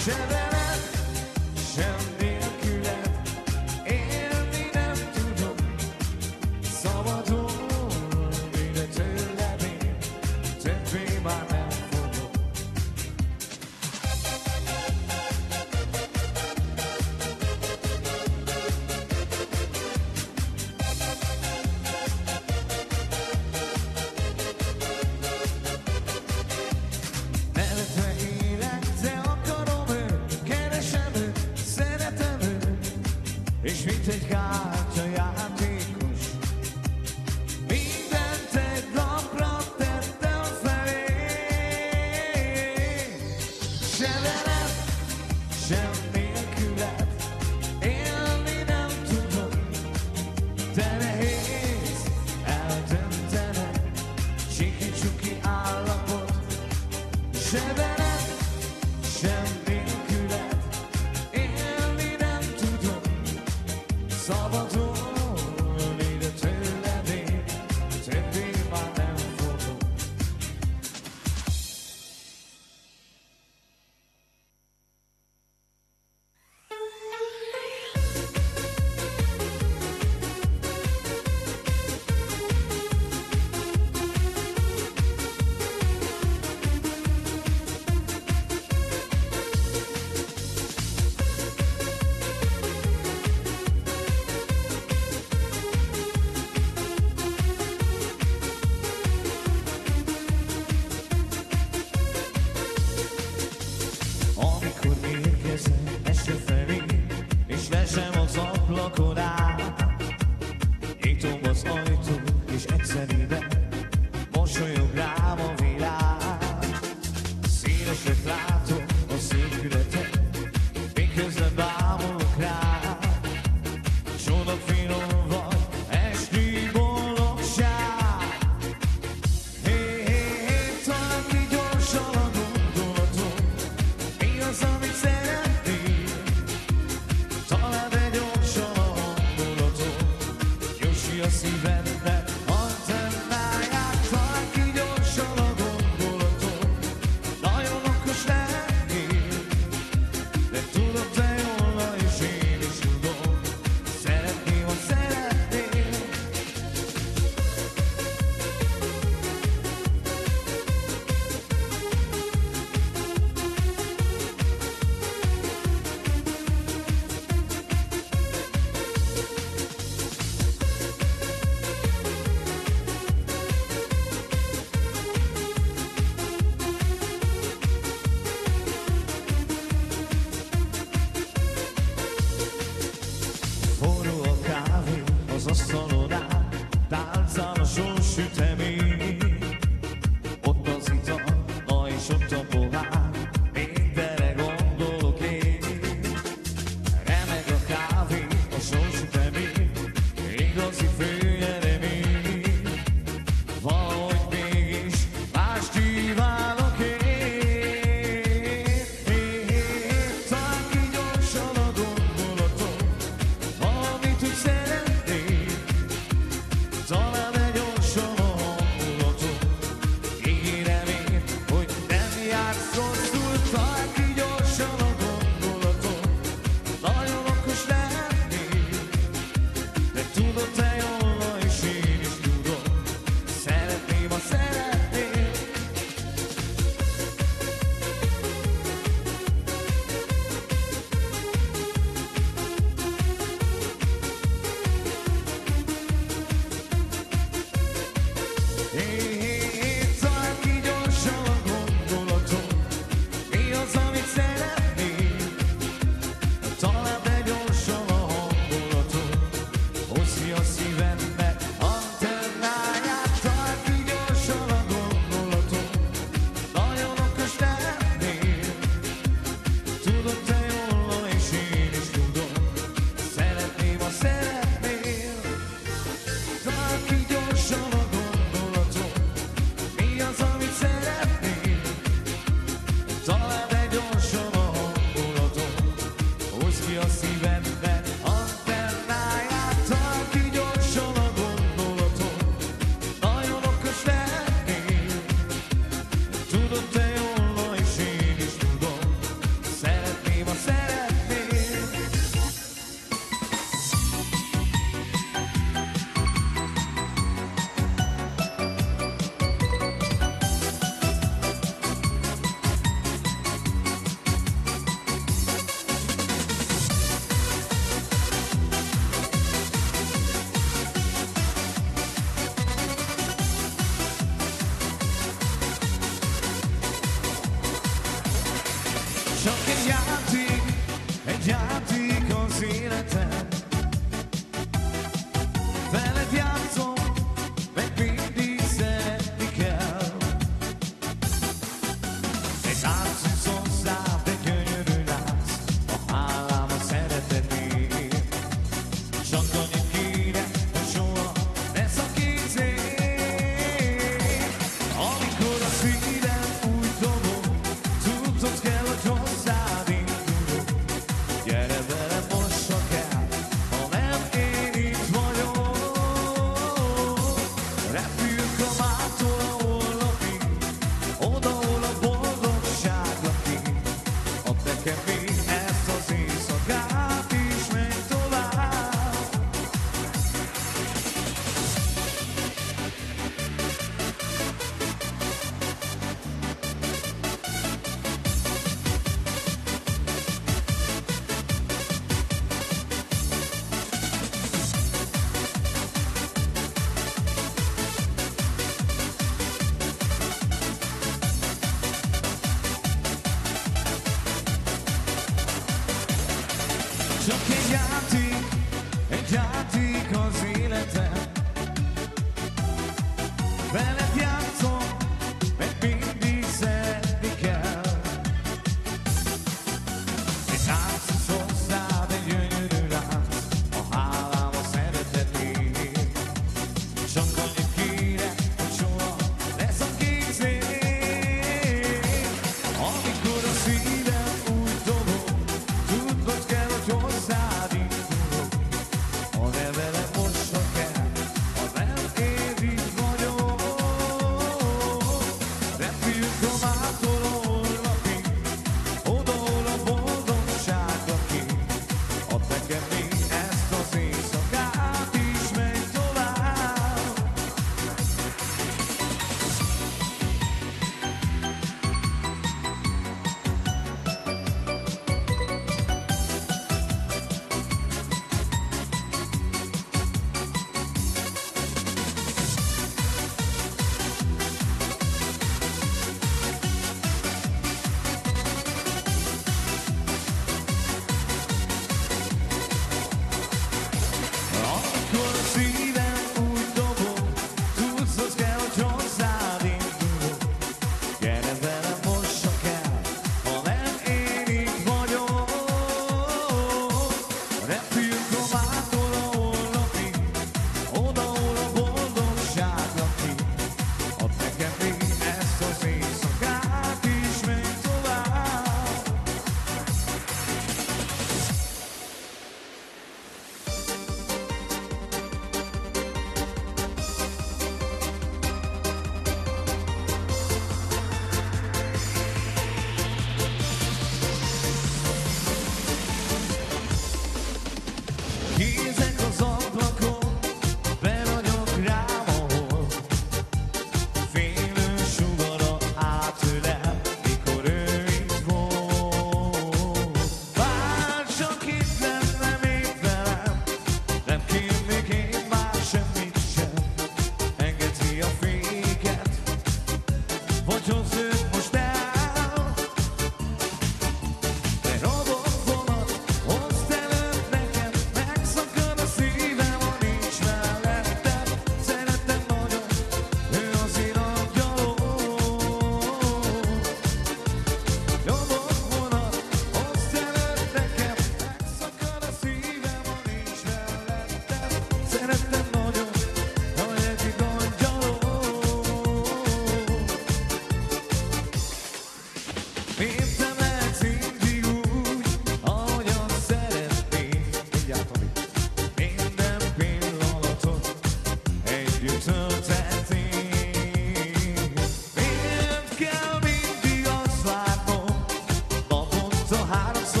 Se veled, sem nélküled élni nem tudok, szabadulni, de tőled én többé már nem fogok. Nevetve élek, de akarom őt, keresem őt, szeretem őt, és mint egy kártyajátékos, mindent egy lapra tettem felé. Se veled, sem nélküled élni nem tudok, de nehéz eldöntenem, csiki-csuki állapot. Se veled, sem nélküled élni nem tudok, szabadulni, de tőled én többé már nem fogok. Csak egy játék az életem. Veled játszom, meg mindig szeretni kell. Egy tánc is hozzád, de gyönyörű látsz, a hálám a szeretetért. Csak annyit kérek, hogy soha ne szakíts szét. Amikor a szívem úgy dobog, tudod kell, hogy hozzád indulok. Gyere velem most, ha kell, ha nem én itt vagyok. Repüljünk a mától a holnapig, oda, hol a boldogság lakik. Add nekem még ezt az éjszakát, és menj tovább. Csak egy játék az életem. Veled játszom, meg mindig szeretni kell. Egy tánc is hozzád, egy gyönyörű lánc, a hálám a szeretetért. Csak annyit kérek, hogy soha ne szakíts szét. Amikor a szívem úgy dobog, tudnod kell, hogy hozzád indulok. Ha nevelem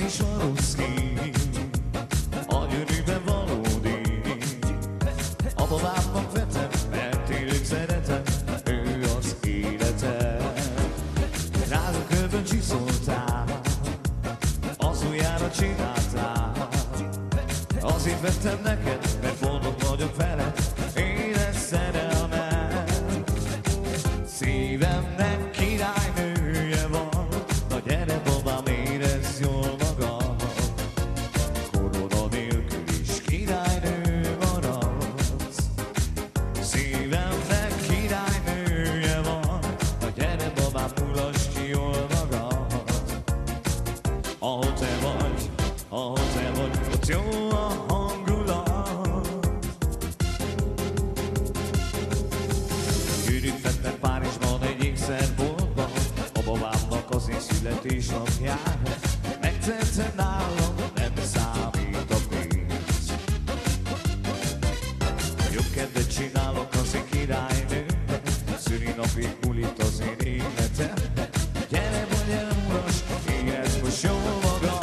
is Varuszki, a gyűrűben valódi. A babámnak vetem, mert élők szeretem, ő az életem. Drága kövön csiszoltál, az ujjára csináltál. Azért vettem neked, mert boldog vagyok veled, édes szerelmem. Szívemnek királynője van, na gyere babám, érezd jól magad. Korona nélkül is királynő maradsz. Szívemnek királynője van, na gyere babám, mulasd ki jól magad. Ahol te vagy, ott jó a hangulat. Gyűrűt vettem Párizsban egy ékszerboltban, a babámnak az én születésnapjára. Megtettem nálam, nem számít a pénz. Jobb kedvet csinálok az én királynőmnek, szülinapig múlik az én életemben. Gyere vagy eluras, érezd most jól magad.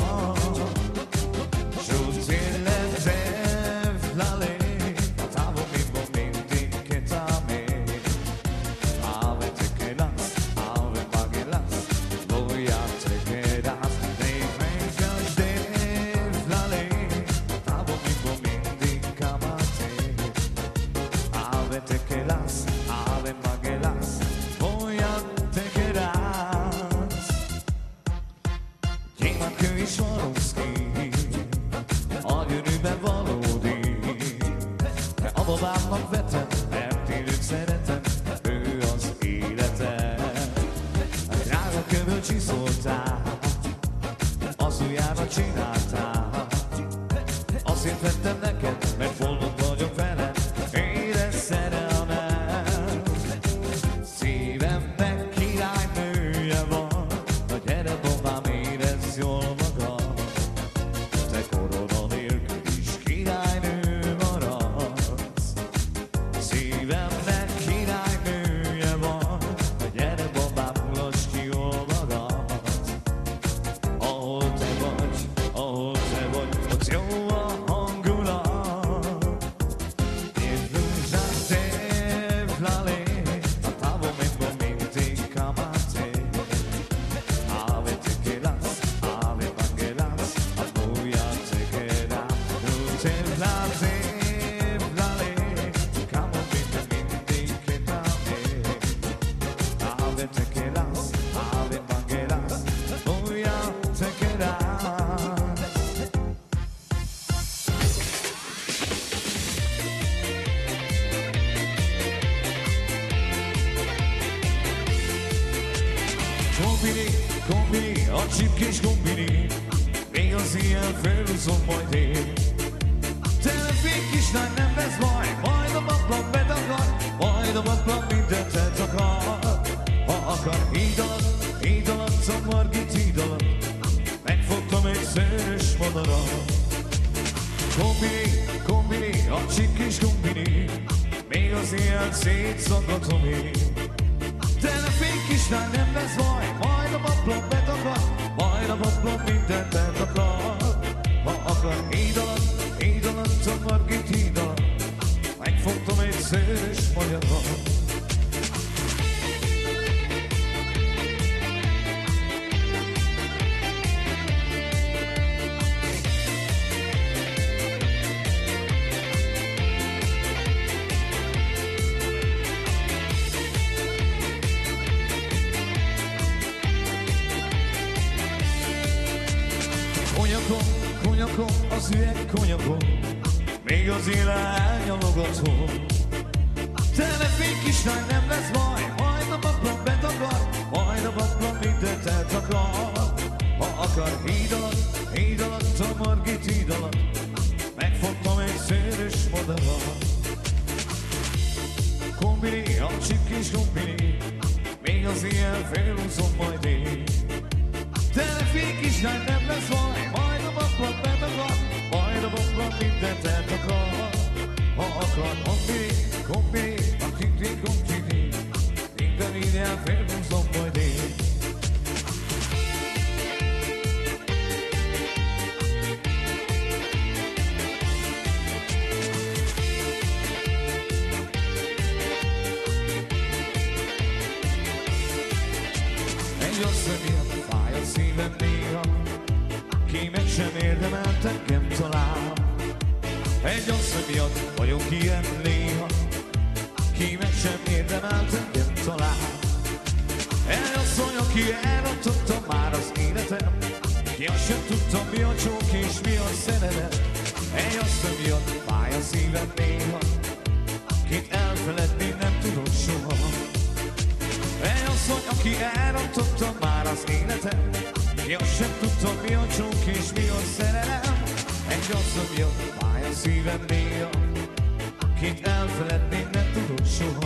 A gyűrűben valódi. A babámnak vetem, mert élők szeretem, ő az életem. Drága kövön csiszoltál, az ujjára csináltál. Azért vettem neked, mert boldog vagyok veled, édes szerelmem. Szívemnek királynője van, na gyere babám, érezd jól magad. Te korona nélkül is királynő maradsz. Szívemnek királynője van, na gyere babám, mulasd ki jól magad. Ahol te vagy, ott jó a hangulat. Irružate vlale, a tavo momenti kamate. Ave te quedas, ave vangelas, a moja te queda. Te vlale, kamo momenti quedame. Ave te quedas, ave vangelas, moja te queda. Kombini, a csipkés kombini, még az ilyen felhúzom majd én. Telefény kislány, nem lesz baj, majd a paplan betagad, majd a paplan mindent eltakar. Ha akar híd alatt, a Margit híd alatt, megfogtam egy szőrös madarat. Kombini, a csipkés kombini, még az ilyen szétszakadom én. Telefény kislány, nem lesz baj, majd a paplan betagad, majd a paplan mindent eltakar. Ha akar híd alatt, a Margit híd alatt, megfogtam egy szőrös magyarat. Konyakom, az üveg konyakom, még az éle elnyalogatom. Telefény kislány, nem lesz baj, majd a paplan betagad, majd a paplan mindent eltakar. Ha akar híd alatt, a Margit híd alatt, megfogtam egy szőrös madarat. Kombini, a csipkés kombini, még az ilyen felhúzom majd én. Telefény kislány, nem lesz baj, majd a paplan betagad, majd a paplan mindent eltakar. Ha akar kombini, a kombini, minden ilyen felhúzom majd én. szívem néha, ki meg sem érdemelt engem talán. Egy asszony miatt vagyok ilyen néha, ki meg sem érdemelt engem talán. Egy asszony, aki elrontotta már az életem, ki azt sem tudta, mi a csók és mi a szeretet. Egy asszony miatt fáj a szívem néha, kit elfeledni nem tudok soha. Egy asszony, aki elrontotta már az életem, ki azt sem tudta, mi a csók és mi a szerelem. Egy asszony miatt fáj a szívem néha, kit elfeledni nem tudok soha.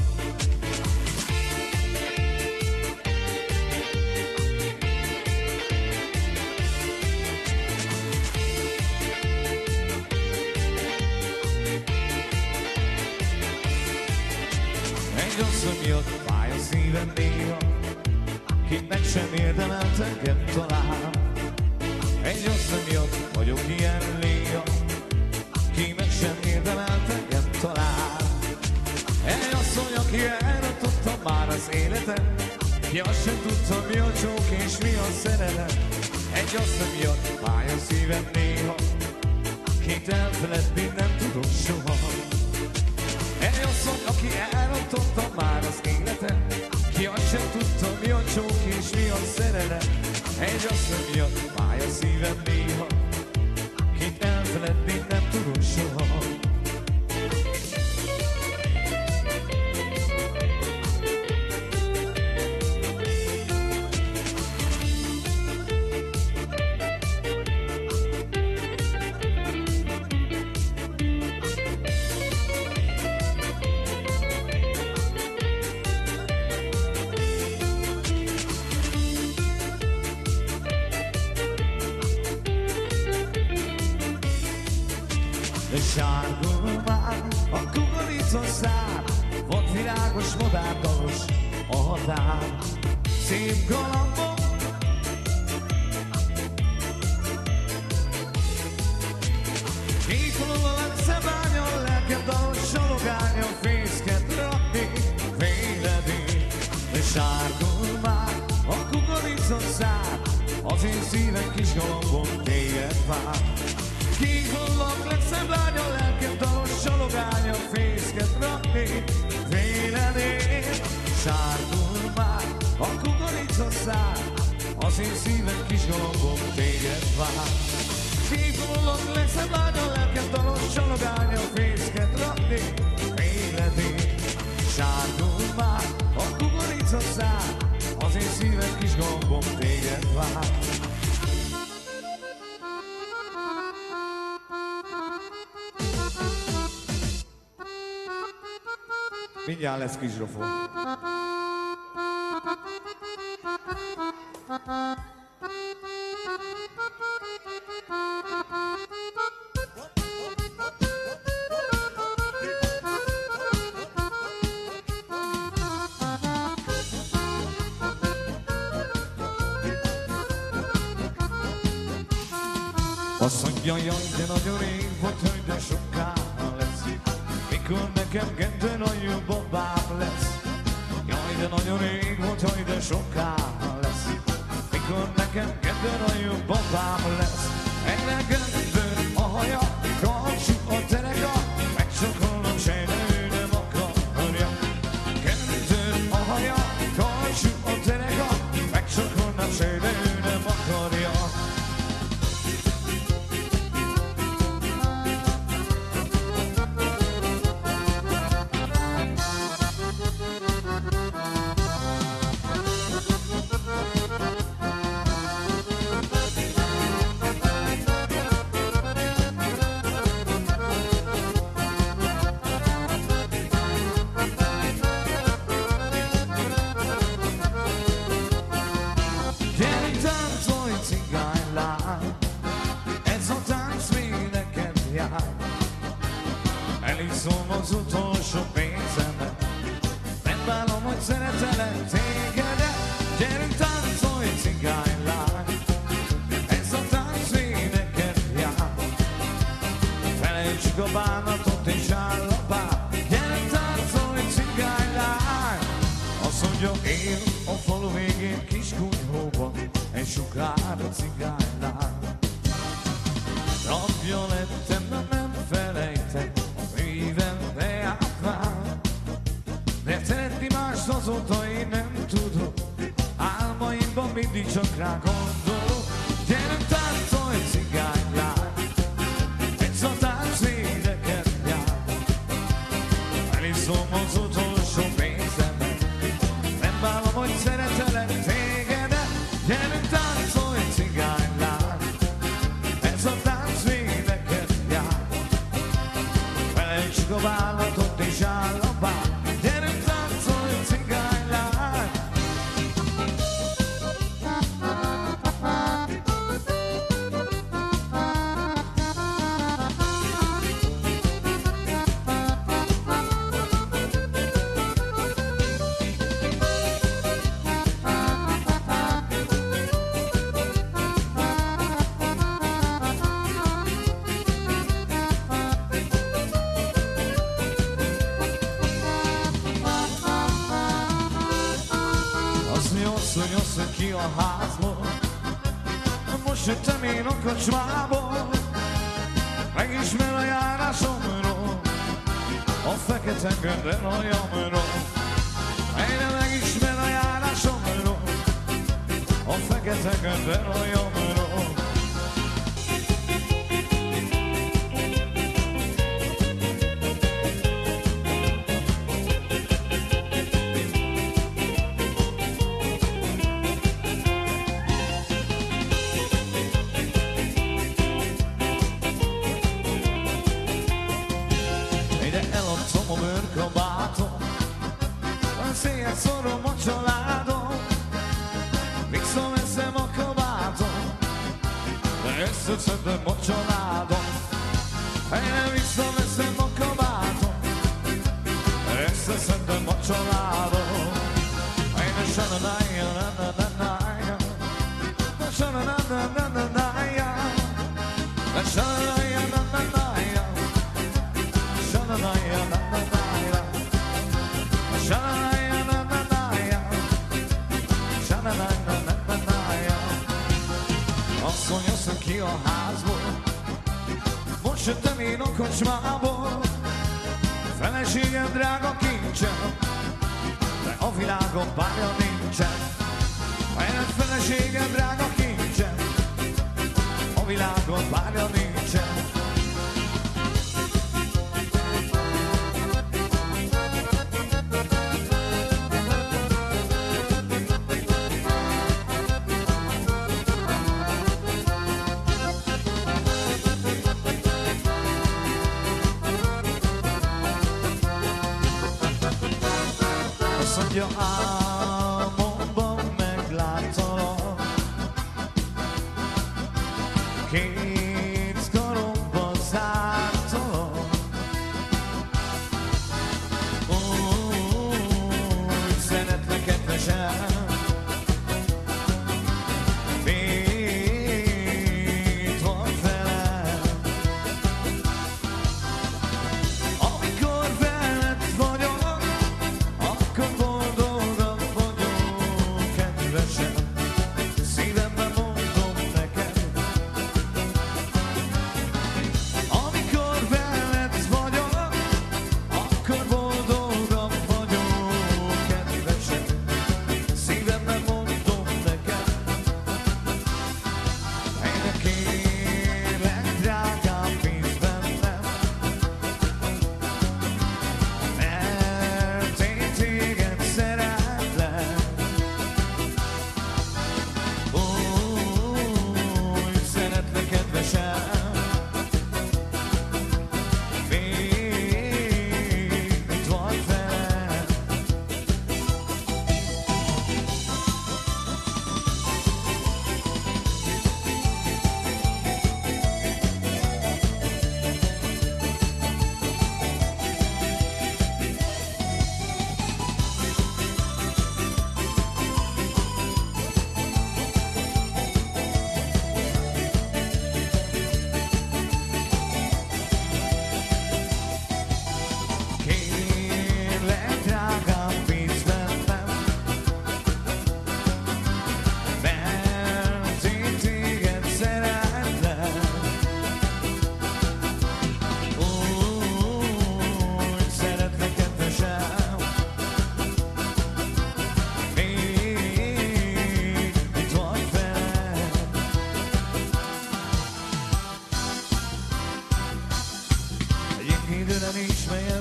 Egy asszony miatt fáj a szívem néha, ki meg sem érdemelt engem talán. Egy asszony miatt vagyok ilyen néha, ki meg sem érdemelt engem talán. Egy asszony, aki elrontotta már az életem, ki azt sem tudta, mi a csók és mi a szerelem. Egy asszony miatt fáj a szívem néha, kit elfeledni nem tudok soha. Egy asszony, aki elrontotta már az életem, ki azt sem tudta, mi a csók és mi a szerelem. Egy asszony miatt fáj a szívem néha, kit elfeledni nem tudok soha. Sárgul már a kukoricaszár, volt virágos, modárdalos a határ. Szép galambok, kékolom a láncebányon, lelkem dalos salogánya, fészket rakni véledén. Sárgul már a kukoricaszár, az én szívem kis galambom téged vár. Kékolom leszem lánya, lelkem dalos salogánya, fészket rakni véledén. Sárgul már a kukoricaszár, az én szívem kis galambom téged vár. Kékolom leszem lánya, lelkem dalos salogánya, fészket rakni véledén. Sárgul már a kukoricaszár, az én szívem kis galambom téged vár. Mindjárt lesz kis zsofó. Azt mondja, jaj, de nagyon rég volt, hogy de soká lesz, mikor nekem kedden a jó babám lesz. Jaj, de nagyon rég volt, hogy de soká lesz, mikor nekem kedden a jó babám lesz. Egyre göndör a haja, karcsú a tereka, megcsokolom se, de ő nem akarja. Göndör a haja, karcsú a tereka, megcsokolom se, de ő nem akarja. Eliszom az utolsó pénzemet, megbálom, hogy szeretelek tégedet. Gyerünk, táncolj, cigánylány, ez a tánc neked jár. Felejtsük a bánatot és állapát. Gyerünk, táncolj, cigánylány. Azt mondja, én a falu végén kis kunyhóban, egy sugár cigánylány. Rabja lettem, de nem felejtem, az évem beállt már. De tenni mást azóta én nem tudok, álmaimban mindig csak rá gondolok. Gyerünk táncolj cigánylány, egy szatánc éneket jár. Eliszom az utolsó pénzemet, nem bánom, hogy szeretelek tégedet. Gyerünk táncolj cigánylány, ez a tánc éneket jár. Felejtsük a vállatot és áll a bár. Gyerünk táncolj cigánylány. Asszony ki a házból, most jöttem én a kocsmából. Megismer a járásomról, a fekete göndön a jamról. Egyre megismer a járásomról, a fekete göndön a jamról. Eladtam a bőrkabátom, széjjel szorom a családom. Mixom eszem a kabátom, de összeszedem a családom. Egyre mixom eszem a kabátom, de összeszedem a családom. Egyre sananaja, nananaja, sanananananaja, sananaja, nananaja. Sha-na-na-ya, na-na-na-ya, sha-na-na-ya, na-na-na-ya, sha-na-na-ya, na-na-na-ya. Asszony, asszony ki a házból, most jöttem én a kocsmából. Feleségem drága kincsem, de a világon párja nincsen. Egy feleségem drága kincsem, a világon párja nincsen. Azt mondja, álmomban megláttalak, két karomba zártalak. Úgy szeretlek kedvesem, mit van velem. Amikor veled vagyok, akkor boldogabb vagyok, kedvesem. Szívemben mondom neked,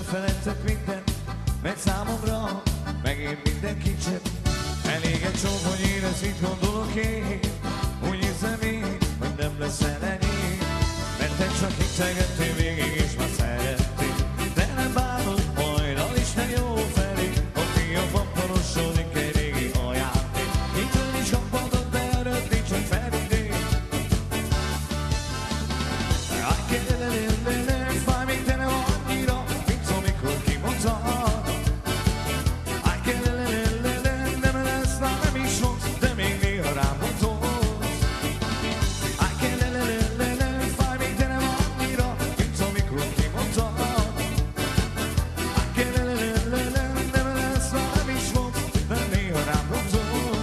elfeledtek mindent, mert számomra megint minden kicsit. Elég egy csomó, hogy érez, mit gondolok én. Úgy hiszem én, hogy nem leszel ennyi, mert te csak integettél végig és már szerettél. De nem bánod majd, az Isten jó felé, a fiamban porosodik egy régi ajándék. Hitől is kaphatod, de előtt nincs, hogy felidél. Fáj még te nem annyira, mint amikor kimondtad. Nem lesz, nem is fogsz, de még néha rám mondod. Fáj még te nem annyira, mint amikor kimondtad. Nem lesz, nem is fogsz, de néha rám mondod.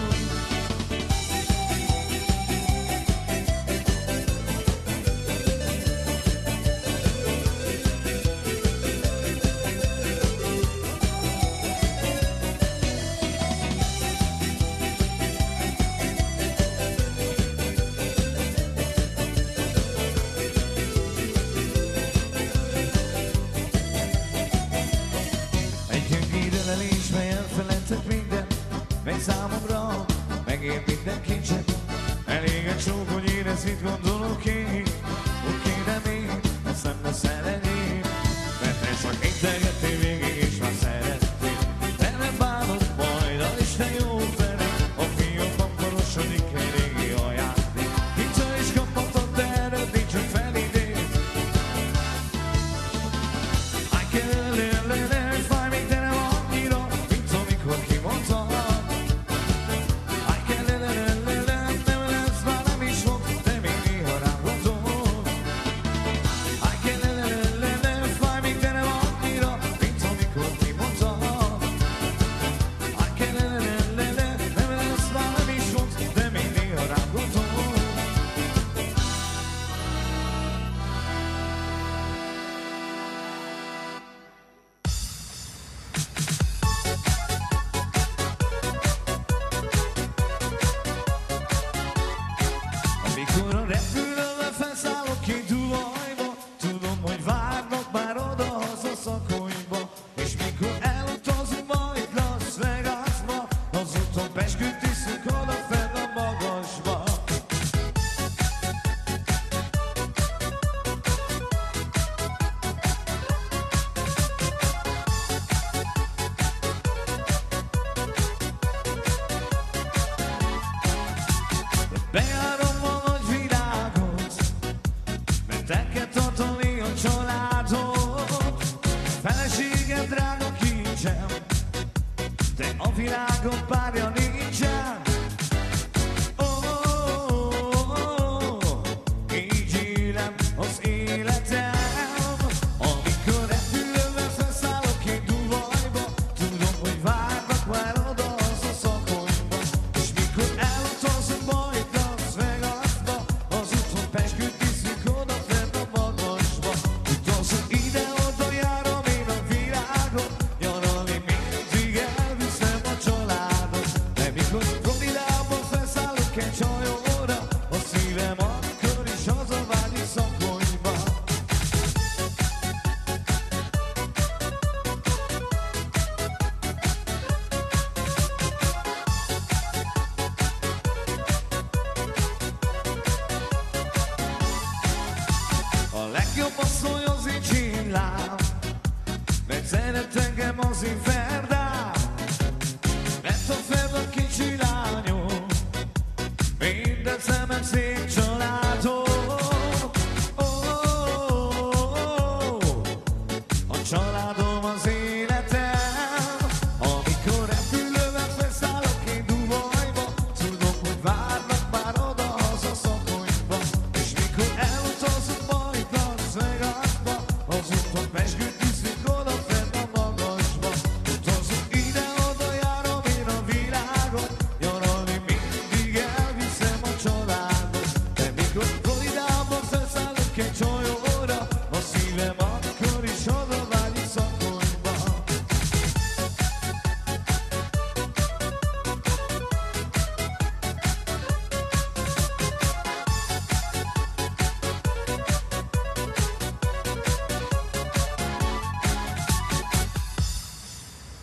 Egy gyöngéd ölelés, mely elfeledtek mindent, meg számomra megér minden kincset. Elég egy csók, hogy érezd, mit gondolok én. Úgy kéne még, ezt nem leszel ennyi, mert te csak integettél végig és már szerettél. De nem bánod majd, az Isten jó felé, a fiamban porosodik egy régi ajándék. Hitől is kaphatod, de előtt nincs, hogy felidél. Fáj még te nem annyira, mint amikor kimondtad. Nem lesz, már nem is fog, de még néha rám gondolod. Fáj még te nem annyira, mint amikor kimondtad. Nem lesz, már nem is fog, de még néha rám gondolod. Amikor a repülővel felszállok ki Dubajba, tudom, hogy várnak már oda-haza Szakonyba. És mikor elutazunk majd Las Vegasba, az úton pesküt iszunk odafenn a magasba. Bejárom a nagy világot, mert el kell tartani a családot. Feleségem drága kincsem, de a világon párja nincsen. Így élem az életem. Amikor repülővel felszállok ki Dubajba, tudom, hogy várnak már oda-haza Szakonyba. És mikor elutazunk majd Las Vegasba, az úton pesküt iszünk odafenn a magasba. Utazunk ide-oda, járom én a világot, nyaralni mindig elviszem a családot.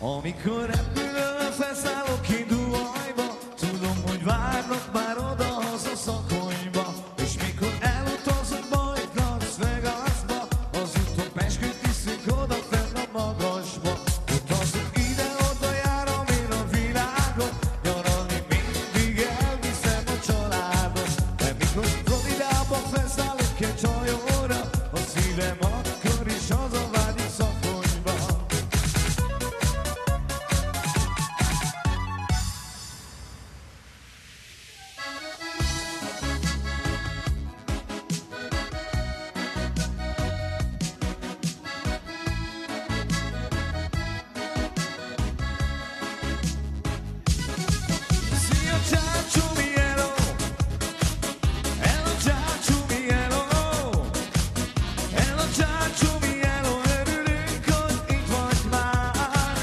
Amikor repülőn felszállok ki Duhajba, tudom, hogy várnak már oda-haza Szakonyba. És mikor elutazunk majd Las Vegasba, az úton peskőt iszünk oda fenn a magasba. Utazunk ide-oda, járom én a világot, nyaralni mindig elviszem a családot. De mikor Floridába felszállok egy csajóra, a szívem akkor is hazavágyik Szakonyba. Szia, csácsó, mi hello! Hello, csácsó, mi hello! Hello, csácsó, mi hello! Örülünk, hogy itt vagy már.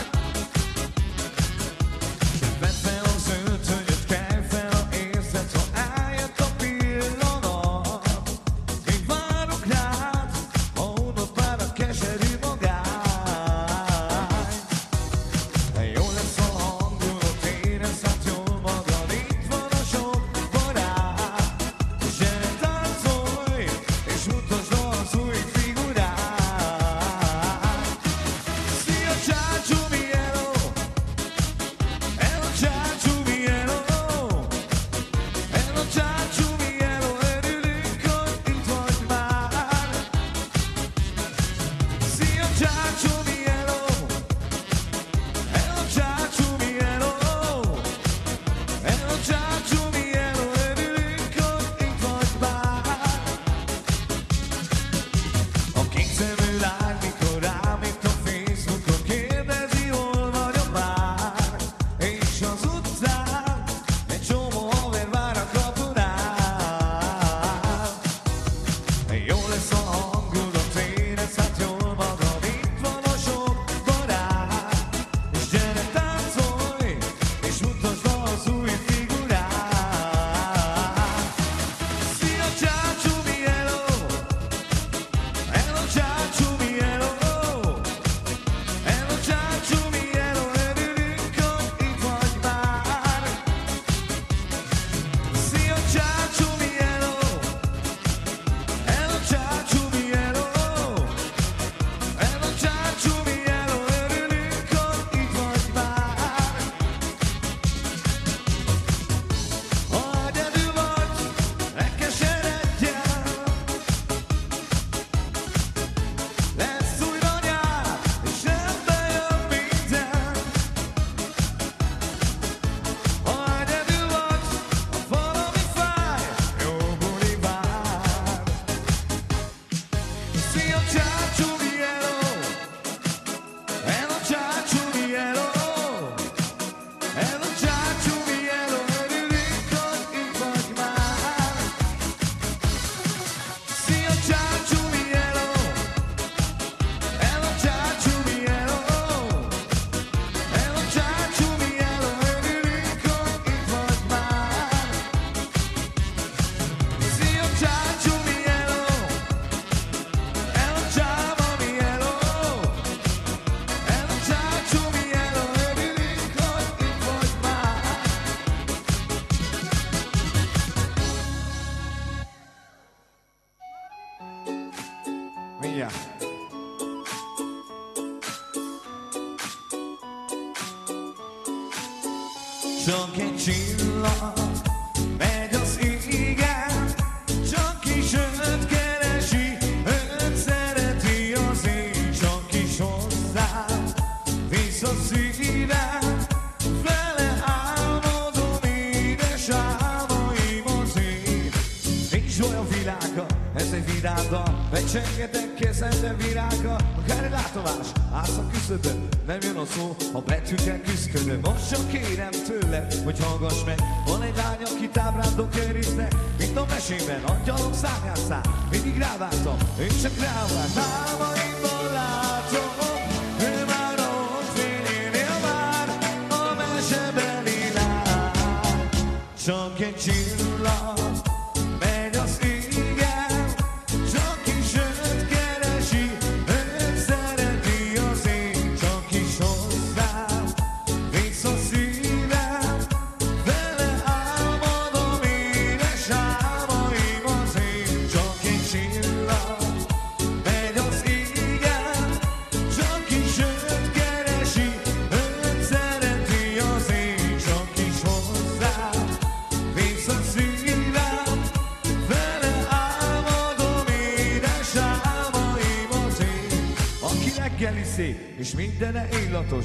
Vedd fel az öltönyöt, kelj fel, ha érzed, ha eljött a pillanat. Én várok rád, ha unod már a keserű magány. Jó lesz a hangulat, érezhet jól magad, itt van a sok barát. Gyere, táncolj, és mutasd az új figurát. Szia, csácsó, mi hello! Hello, csácsó, mi hello! Hello, csácsó, mi hello! Örülünk, hogy itt vagy már. Szia, csácsó, mi hello! Hello, csácsó, mi hello! Hello, csácsó, mi hello! Örülünk, hogy itt vagy már. A kékszemű lány, mikor rám itt a Facebookon, kérdezi, hol vagyok már. És az utcán egy csomó haver vár a kapunál. Jó lesz a hangulat, érezhet jól magad, itt van a sok barát. És gyere, táncolj, és mutasd az új figurát. Szia, csácsó, mi hello! Hello, csácsó, mi hello! Hello, csácsó, mi hello! Örülünk, hogy itt vagy már. Szia, csácsó, mi hello! Hello, csácsó, mi hello! Hello, csácsó, mi hello! Örülünk, hogy itt vagy már. Ha egyedül vagy, ne keseredjen. Lesz újra nyár, és rendbe jön minden. Ha egyedül vagy, ha valami fáj, jó buli vár. Szia, csácsó, mi hello! Hello, csácsó, mi hello! Hello, csácsó, mi hello! Örülünk, hogy itt vagy már. Szia, csácsó, mi hello! Hello, csácsó, mi hello! Hello, csácsó, mi hello! Örülünk, hogy itt vagy már. Szia, csácsó, mi hello! Hello, csáma, mi hello! Hello, csácsó, mi hello! Örülünk, hogy itt vagy már. Mindjárt. Csak egy csillag megy az égen, csak kis őt keresi, őt szereti az ég, csak kis hozzá visz a szívem, vele álmodom édes álmaim az ég. Nincs olyan világa, ez egy vidám dal, megcsengetek kezembe virága, akár egy látomás, állsz a küszöbön, nem jön a szó, a betűkkel küszködöm. Most csak kérem tőled, hogy hallgass meg, van egy lány, akit ábrándok őriznek, mint a mesében, angyalok szárnyán száll, mindig rávártam, én csak rávárt. Álmaimban látom, ő már ott fényénél vár, a mesebeli lány. Csak egy csillag megy az égen, csak kis őt keresi, őt szereti az ég, csak kis hozzá reggeli szép, és mindene illatos,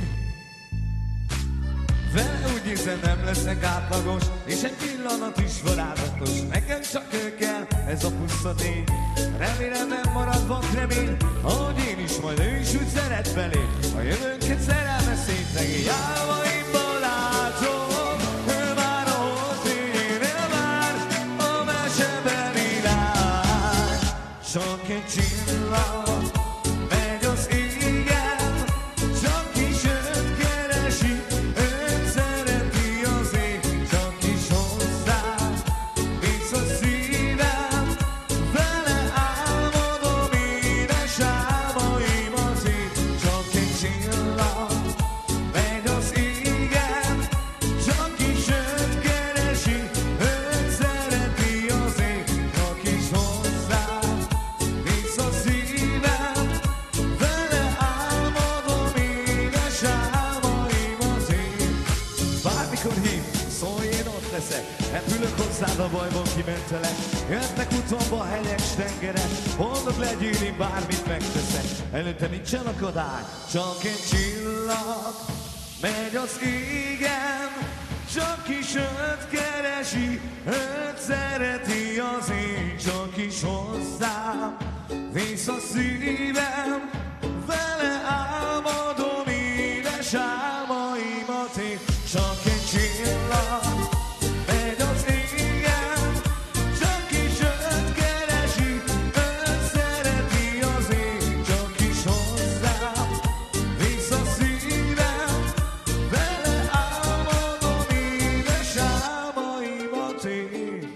vele úgy hiszem nem leszek átlagos, és egy pillanat is varázslatos. Nekem csak ő kell, ez a puszta tény. Remélem nem marad vak remény, ahogy én is, majd ő is úgy szeret belém. A jövőnket szerelmes szétlegény. Álmaimban látom, ő már a holdfényénél vár, a mesebeli lány. Csak egy csillag megy az égen, csak is őt keresi, őt szereti az ég, csak is hozzá visz a szívem, vele álmodom édes álmaimat én. Csak egy csillag megy az égen, csak is őt keresi, őt szereti az ég, csak is hozzá visz a szívem, vele álmodom édes álmaimat én. Bármikor hív, szólj, én ott leszek, repülök hozzád, a bajból kimentelek. Jöttnek utamba hegyek, tengerek, boldog legyél, én bármit megteszek. Előtte nincsen akadály, csak egy csillag megy az égen, csak is őt keresi, őt szereti az én, csak is hozzám visz a szívem, vele álmodom édes álmaimat én. Csak egy csillag megy az égen, csak is őt keresi, őt szereti az én, csak is hozzám visz a szívem, vele álmodom édes álmaimat én.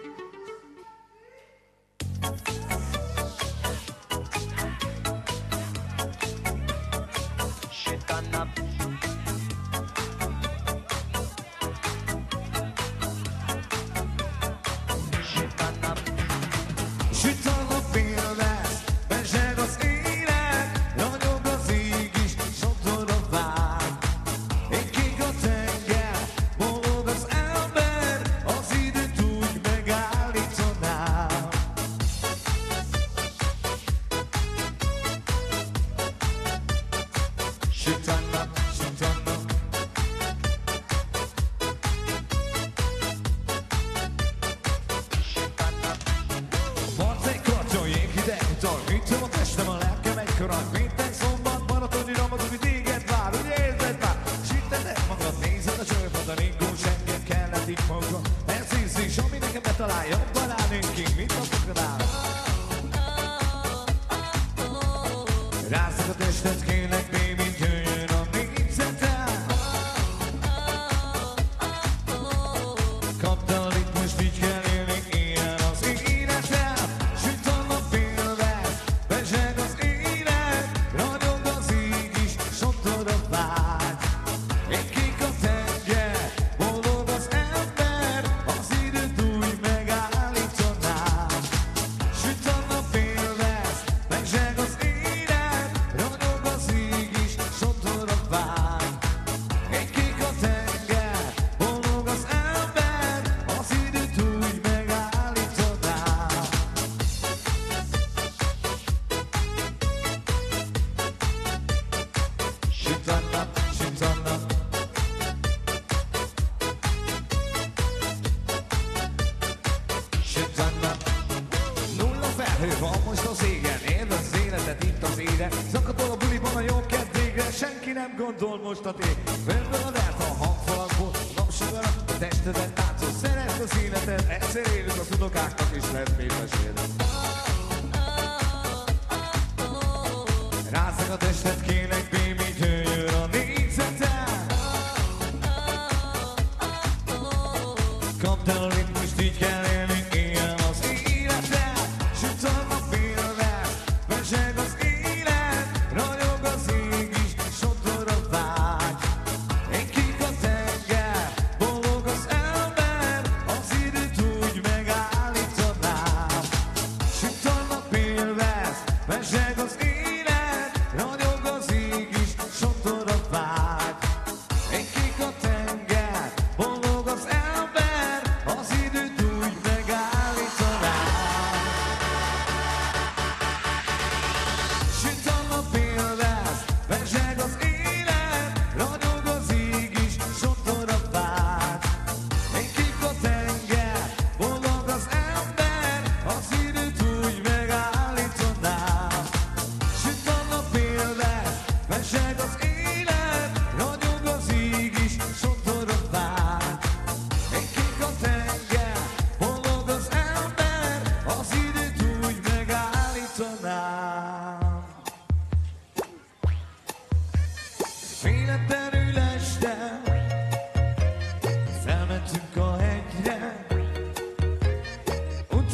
Süt a nap, élvez, bezseg az élet, ragyog az ég is, soktól a vár. Égig a tenger, boldog az ember, az időt úgy megállítaná. Süt a nap, süt a nap. Part egy karton, jéghideg utal, hűtöm a testem, a lelkem egy karaj. Minden szombat maratoni ramadó, hogy téged vár, hogy érzed már. Sütted magad, nézed a csőfad, a ringós engem kellett itt magam. Ez ízlés, ami nekem betalál, jobban állnénk ki, mint a fogadál. Rázzak a testet, kérlek, baby, jöjjön a négyzetem. Kapd a ritmust, így kell élni, ilyen az életem. Süt a nap, élvez, bezseg az élet, ragyog az ég is, soktól a vágy. Égig a tenger, boldog az ember, az időt úgy megállítaná. Süt a nap, élvez, bezseg az élet, ragyog az ég is, soktól a vágy. Égig a tenger, boldog az ember, az időt úgy megállítaná. Süt a nap, süt a nap. Süt a nap. Nulla felhő van most az égen, éld az életet itt az éde. Zakatol a buliban a jó kedv végre, senki nem gondol most a tég. Földből a dert a hangfalakból, napsugar a testedet táncol. Szeresd az életet, egyszer élünk, az unokáknak is lehet még mesélni. Rázzak a testet, kérlek, baby, jöjjön a négyzetem. Kapd el a ritmust, így kell élni, ilyen az életem. Süt a nap, élvez, bezseg az élet, ragyog az ég is, soktól a vágy. Égig a tenger, boldog az ember, az időt úgy megállítaná. Süt a nap, élvez, bezseg az élet, ragyog az ég is, soktól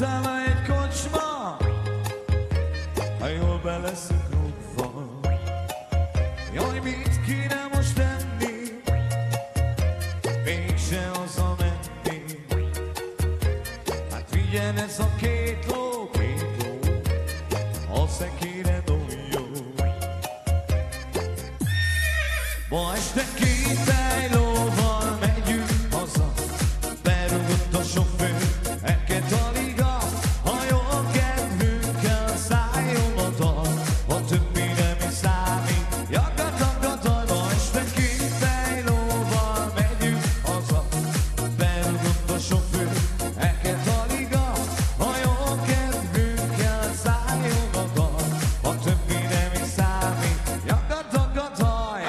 utána egy kocsma, ha jól be leszünk rúgva. Jaj, mit kéne most tenni, mégse hazamenni. Hát vigyen ez a két ló, a szekére dojjó. Ma este két tejlóval megyünk haza, berúgott a sofőr, eket a liga, ha jól kedvünkkel szálljon a dal, a többi nem is számít, jaggataggataj. Ma este két tejlóval megyünk haza, berúgott a sofőr, eket a liga, ha jól kedvünkkel szálljon a dal, a többi nem is számít, jaggataggataj.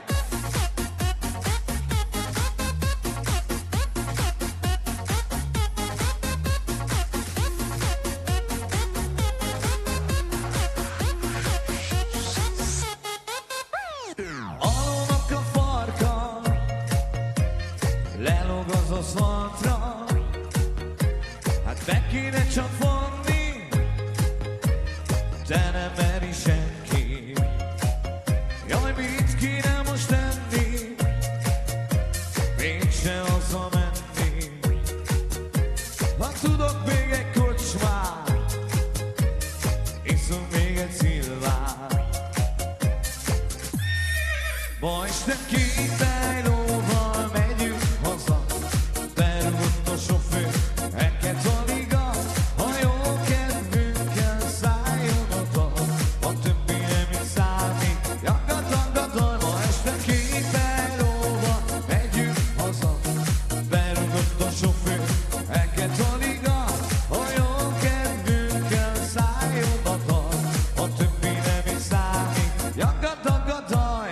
Alónak a farka, lelóg az aszfaltra, hát be kéne csak vonni, de nem meri senki. Jaj, mit kéne most tenni, mégse hazamenni. Ha tudok még egy kocsmát, iszunk még egy szilvát. Ma este két tejlóval megyünk haza, berúgott a sofőr, eket a liga, ha jól kedvünkkel szálljon a dal, a többi nem is számít, jaggataggataj. Ma este két tejlóval megyünk haza, berúgott a sofőr, eket a liga, ha jól kedvünkkel szálljon a dal, a többi nem is számít, jaggataggataj.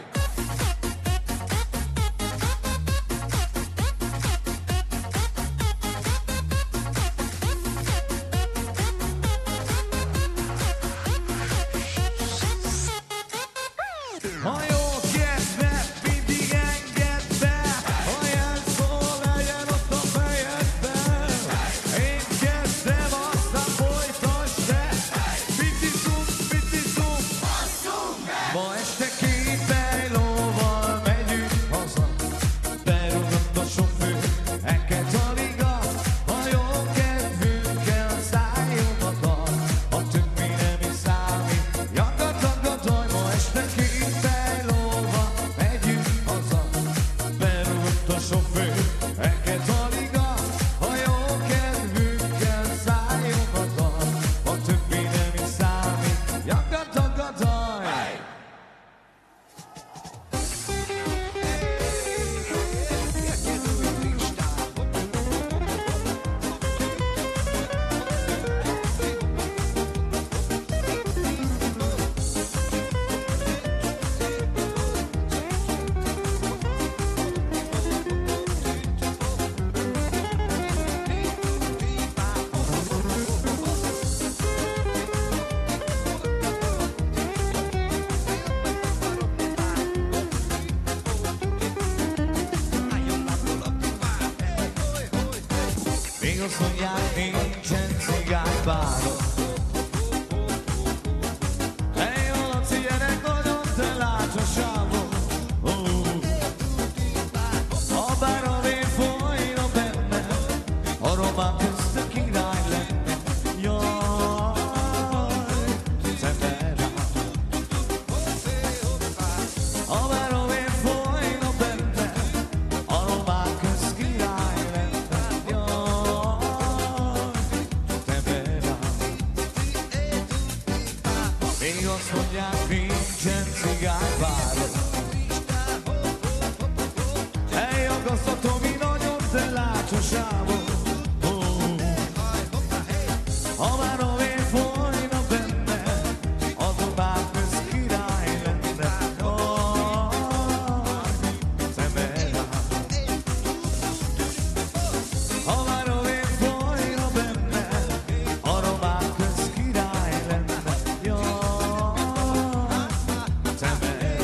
Ha jól kezdve, mindig engedd be, ha jelszó legyen ott a fejedben. Én kezdem, aztán folytasd te, mit iszunk, ma este két tejlóval megyünk haza, berúgott a sofőr, eket a liga, ha jól kedvünkkel szálljon a dal, a többi nem is számít, jaggataggataj. Ma este két tejlóval megyünk haza, berúgott a sofőr, eket a liga, ha jól kedvünkkel szálljon a dal, a többi nem is számít, jaggataggataj. Még azt mondják, nincsen cigánybáron. Hey, a Laci gyerek nagyon te látsz a sávon. A báravé folyna benne, a román közt a király lenne. Jaj, szembe rá. A báravé folyna benne, a román közt király lenne. Jaj, szembe rá. Még azt mondják, nincsen cigánybáron. Hey, akasztatom, mi nagyon te látsz a sávon. Ha már a vér folyna benne, a román közt király lenne. Jaj, szembe rá. Ha már a vér folyna benne, a román közt király lenne. Jaj, szembe rá.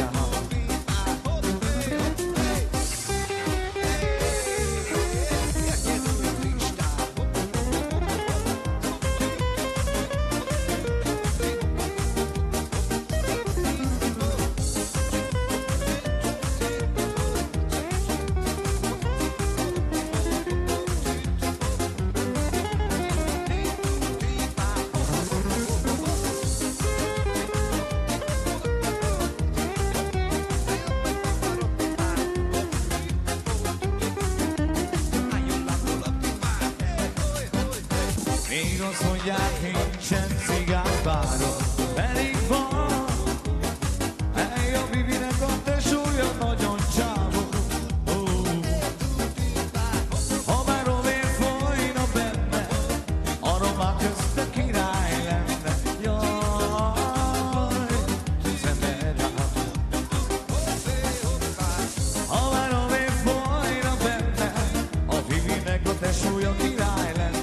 Még azt mondják, nincsen cigánypárom, pedig van. Hely, a Vivinek a tesója nagyon csávó. Ha már ovér folyna benne, arra már közt a király lenne. Jaj, szemed rám. Ha már ovér folyna benne, a Vivinek a tesója király lenne.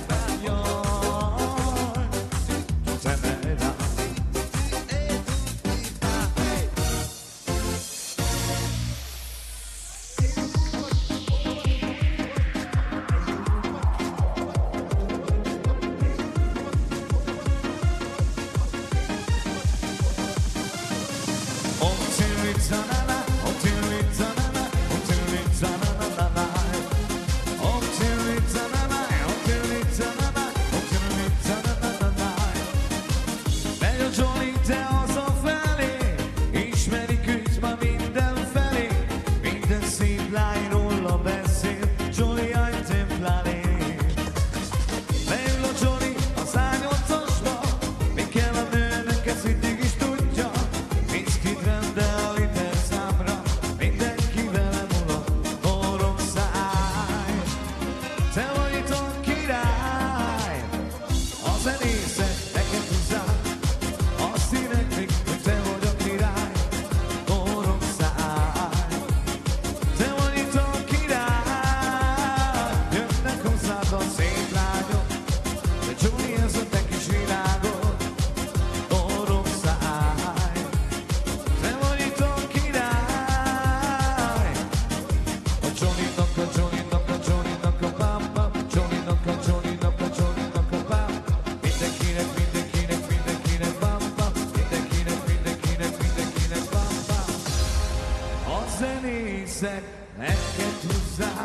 Neked hozzá,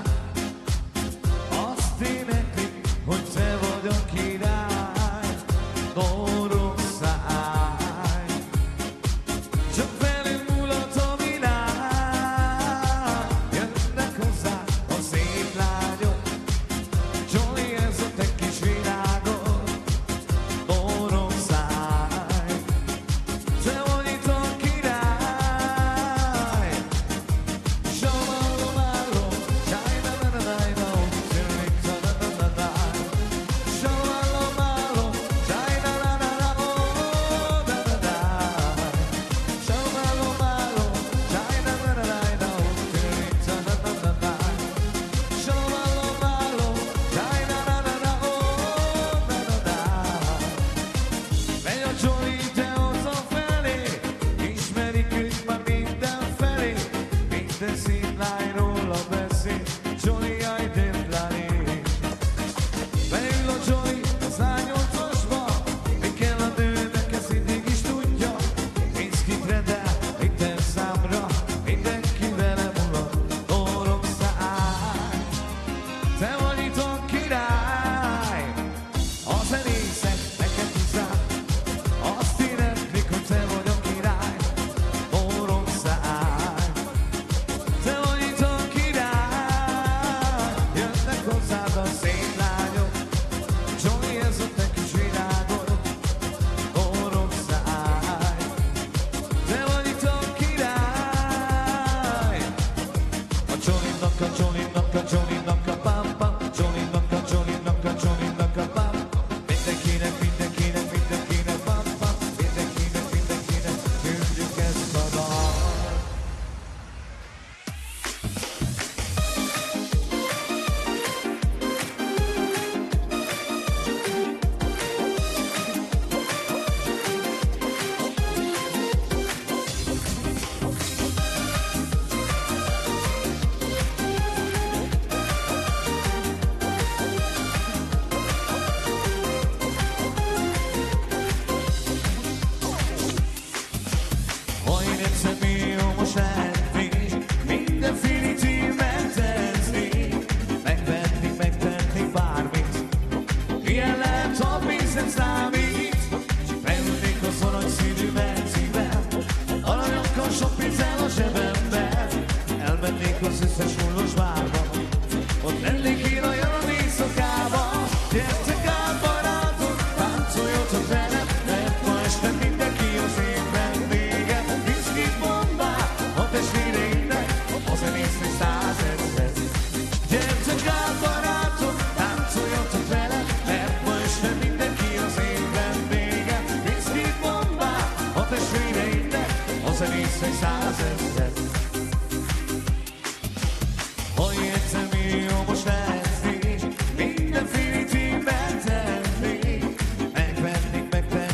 azt éneklik, hogy te vagy a király, Dóró száj. Csak velünk mulat a világ, jönnek hozzá a szép lányok, Johnny, ez a te kis világod, Dóró száj. Te vagy itt a király, Zsomorgó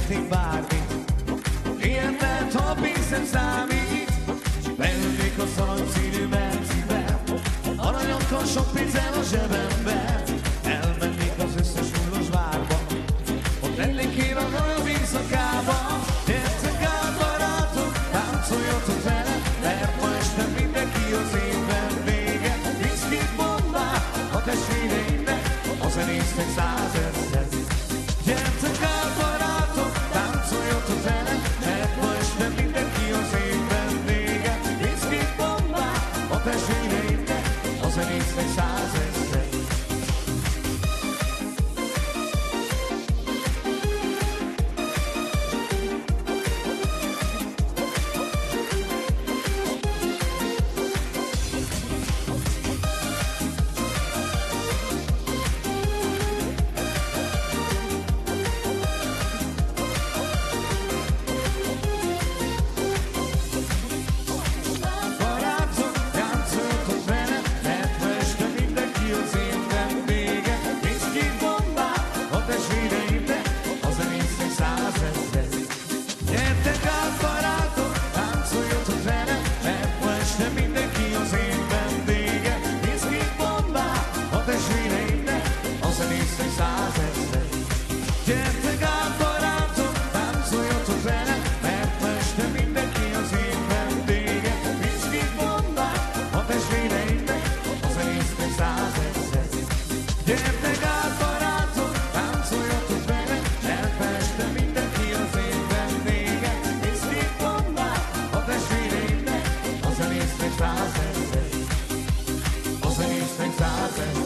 tehetnék bármit. Ilyen lehet, ha pénzem számít. Beülnék a szalagszínű Mercibe, aranyokkal sok pénzzel a zsebembe. Elmennék az összes fullos várba, ott lennék én a nagyon éjszakába. Gyertek át barátok, táncoljatok vele, mert ma este mindenki az én vendége. Viszkit bombát a testvéreimnek, a zenésznek 100 000. Gyertek át barátok, táncoljatok vele, mert ma este mindenki az én vendége. Viszkit bombát a testvéreimnek, a zenésznek 100 000. Gyertek át barátok, táncoljatok vele, mert ma este mindenki az én vendége. Viszkit bombát a testvéreimnek, a zenésznek 100 000. Gyertek át barátok, táncoljatok vele, mert ma este mindenki az én vendége. Viszkit bombát a testvéreimnek, a zenésznek 100 000. A zenésznek 100 000.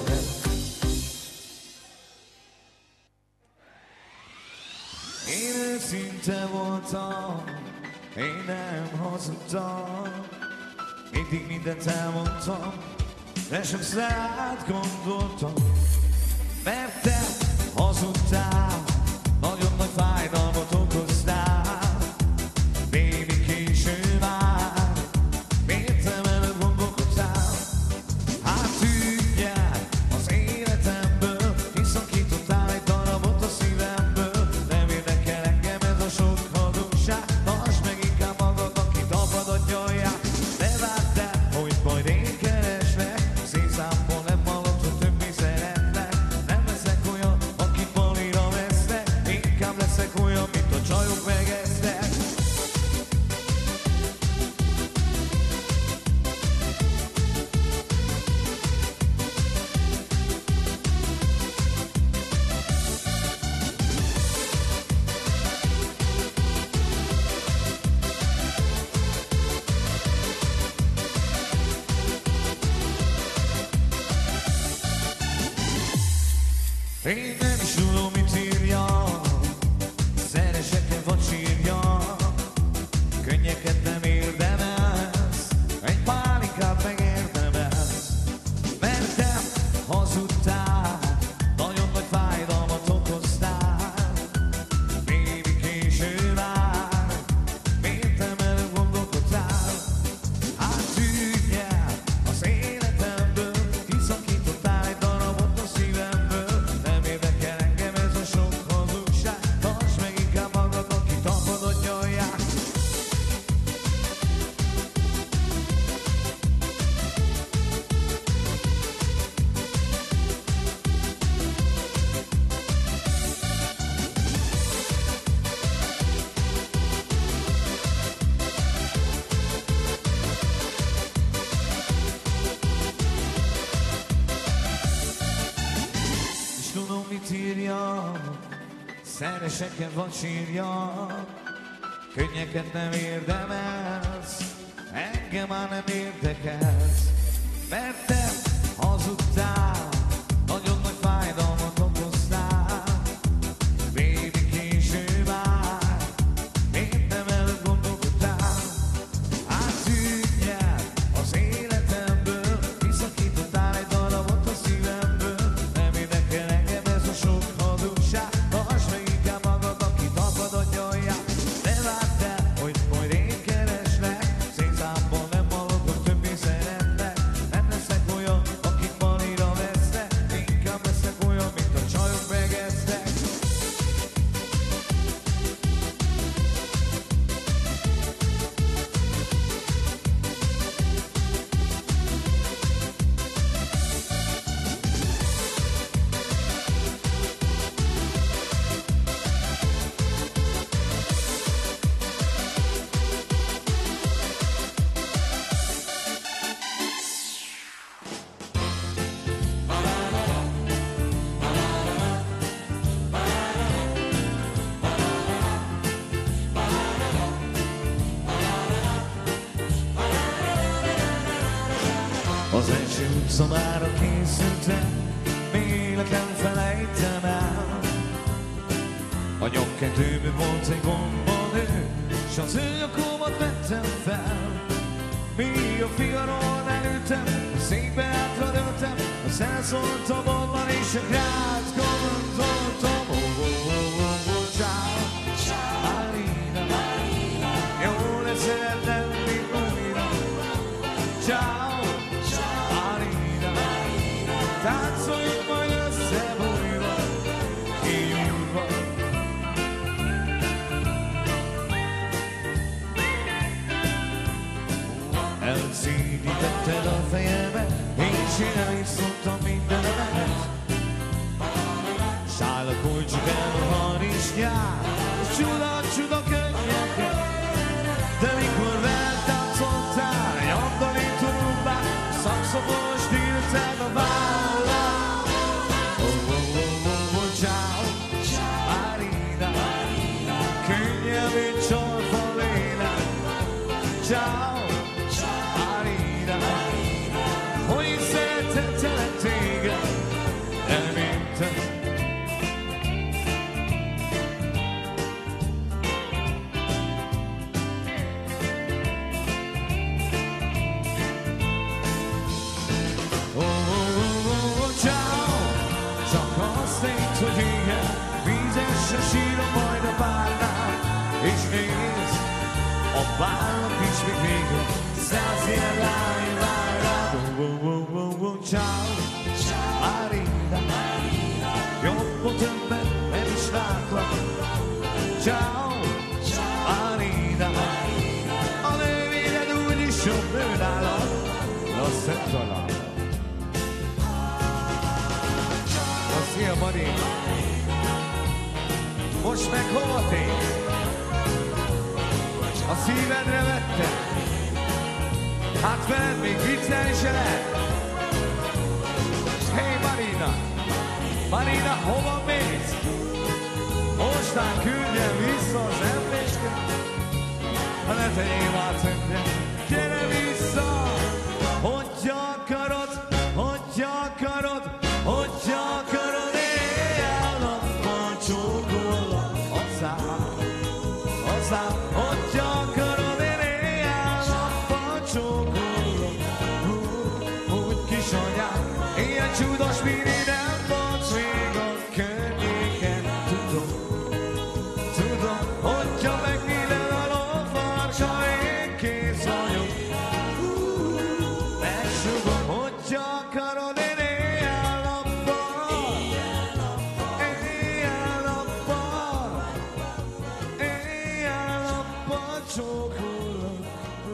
Én őszinte voltam, én nem hazudtam, mindig mindent elmondtam, de sokszor átgondoltam, mert te hazudtál, nagyon nagy fájdalmat okoztál, baby késő már, miért te veled gondolkodtál? Hát tűnjál az életemből, kiszakítottál egy darabot a szívemből. Nem érdekel engem ez a sok hazugság, tartsd meg inkább magad, aki tapadod nyolják. Ne várd el, hogy majd én kereslek, színszámból nem hallod, hogy többé szeretlek. Nem leszek olyan, aki palira vesznek, inkább leszek olyan, mint a csajok megesznek. Én nem is tudom, mit írja, szeresek-e vagy sírja, könnyeket nem érdemelsz, egy pálinkát megérdemelsz, mert te hazudtál, nagyon nagy fájdalmat okoztál, baby késő már, miért te veled gondolkodtál? Hát tűnj el az életemből, kiszakítottál egy darabot a szívemből. Nem érdekel engem ez a sok hazugság, tartsd meg inkább magad, aki tapadod nyolják. És tudom, mit írja, szeresek-e vagy sírja, könnyeket nem érdemelsz, engem már nem érdekelsz, mert te hazudtál, nagyon nagy fájdalmat okoztál, baby késő már, miért nem veled gondolkodtál? Hát tűnj el az életemből, kiszakítottál egy darabot a szívemből. Nem érdekel engem ez a sok hazugság, tartsd meg inkább magad, aki tapadod nyolják. Ne várd el, hogy majd én kereslek, színszámból nem hallok, hogy többé szeretlek. Nem leszek olyan, akit palira Szobára készültem, véletlen felejtem el. A nyomkedőben volt egy gombonő, s az ő nyakomat vettem fel. Míg a Figarónál ültem, a székbe hátradőltem, az elszóltam onnan, és a grát gondoltam. Ciao, Marina, jó lesz lenni újra. Ciao, Marina, táncoljunk majd össze újra, kinyúlva. Elszínítetted a fejemet, és én el is szóltam mindenemet. Száll a kulcsuk el a harisnyát, és csuda könnyeket. De mikor veled táncoltál, nyomdalító rumbát, szaxofon stílted a vállát. Ciao, Marina, könnyebb, mint csorfa lélek. Ciao, hogy szeretettelek téged, elvintem. Ciao, csak azt élt, hogy igen, vízesen sírom majd a bálnál, és nézd, a bálnak is még vége, 100 ilyen lány vár rád. Ciao, Marina, jobbot többet nem is látlak. Ciao, Marina, a nővéred úgyis jobb nő nálad, azt nem talál. Szia, Mari! Most meg hova tér? A szívedre vettem? Hát veled még viccelni se lehet. Hey Marina, hova mész? Mostán küldjem vissza az emléket. Ha ne tegyél már tönkre, gyere vissza! Hogy akarod, éjjel-nappal csókollak hozzám, hogy akarod, én éjjel-nappal csókollak. Úgy kisanyám, ilyen csudas miri nem volt még a környéken. Tudom, hogyha megvéded a lófarka, én kész vagyok. Megsugom, hogy akarod, én éjjel-nappal csókollak.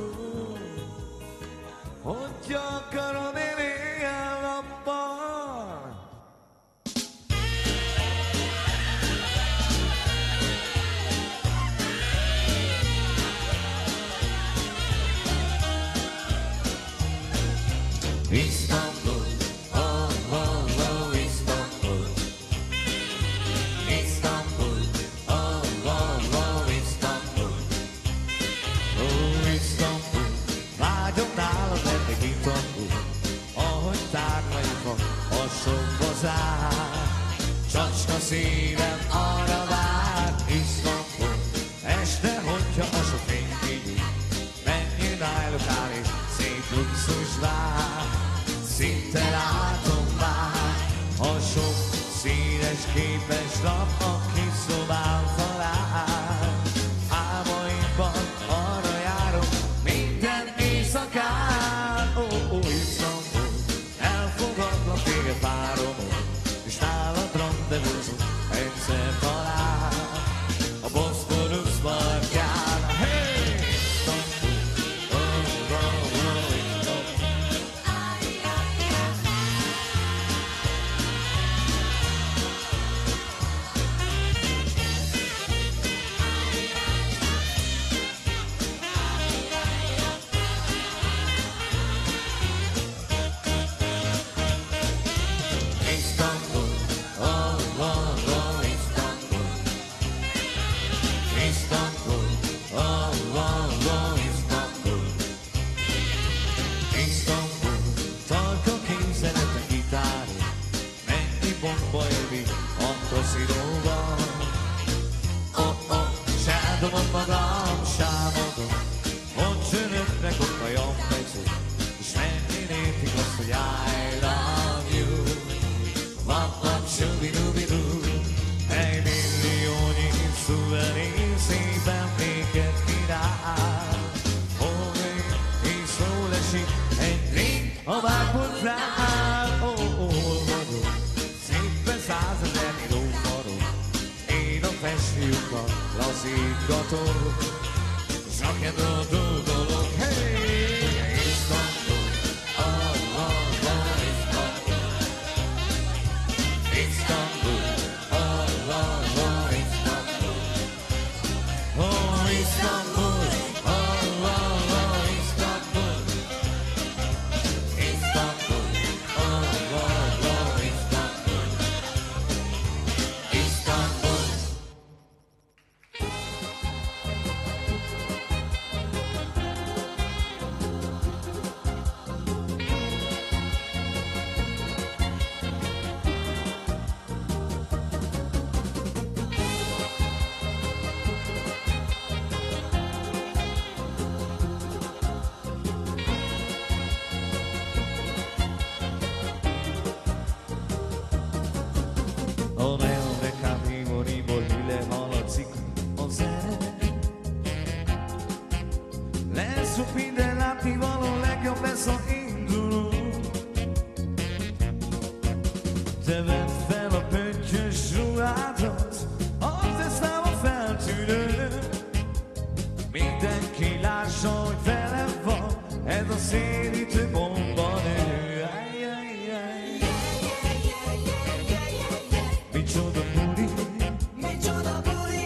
Hogy akarod, én éjjel-nappal. Istanbul, oh, oh, oh, Istanbul. Istanbul, oh, oh, oh, Istanbul. Oh, Istanbul, vágyom nálad eddig Istanbul. Ahogy tárnaikon a sokba zár, csacska szívem arra vár. Istanbul, este, hogyha a sok fény kigyújt, menjél nájlokál és szép luxus vár. Szinte látom már a sok színes képes nap a kis szobám falán. Álmaimban arra járok minden éjszakán. Ó, Istanbul, elfogadlak téged váromon, és nálad rendezvúzunk egyszer talán a Boszporusz partján. Hey! Istanbul, oh, oh, oh, Istanbul. Eldobom magam, sámodom, hogy csörögnek ott a jobbmegyő, és mennyire értik azt, hogy I love you. Vap-vap, subi-dubi-du, egy milliónyi szuvenír szépen minket király. Hogy és szól esik egy ring a vágpolcán. Hol vagyok, szépen 100 000 lófarok, én a festőkban lazítgatom, és a kedvől dolgolok. Hey, Istanbul, Istanbul, Istanbul, Istanbul, oh Istanbul, Istanbul, Istanbul, Istanbul, Istanbul. A neonrekám hívóriból hüle hallatszik a zene. Lesz sok minden látni való, legjobb lesz, ha indulunk. Te vedd fel a pöttyös ruhádat, az ez nem a feltűnő. Mindenki lássa, hogy velem van, ez a szélítő bombanő. Micsoda buli, Micsoda buli,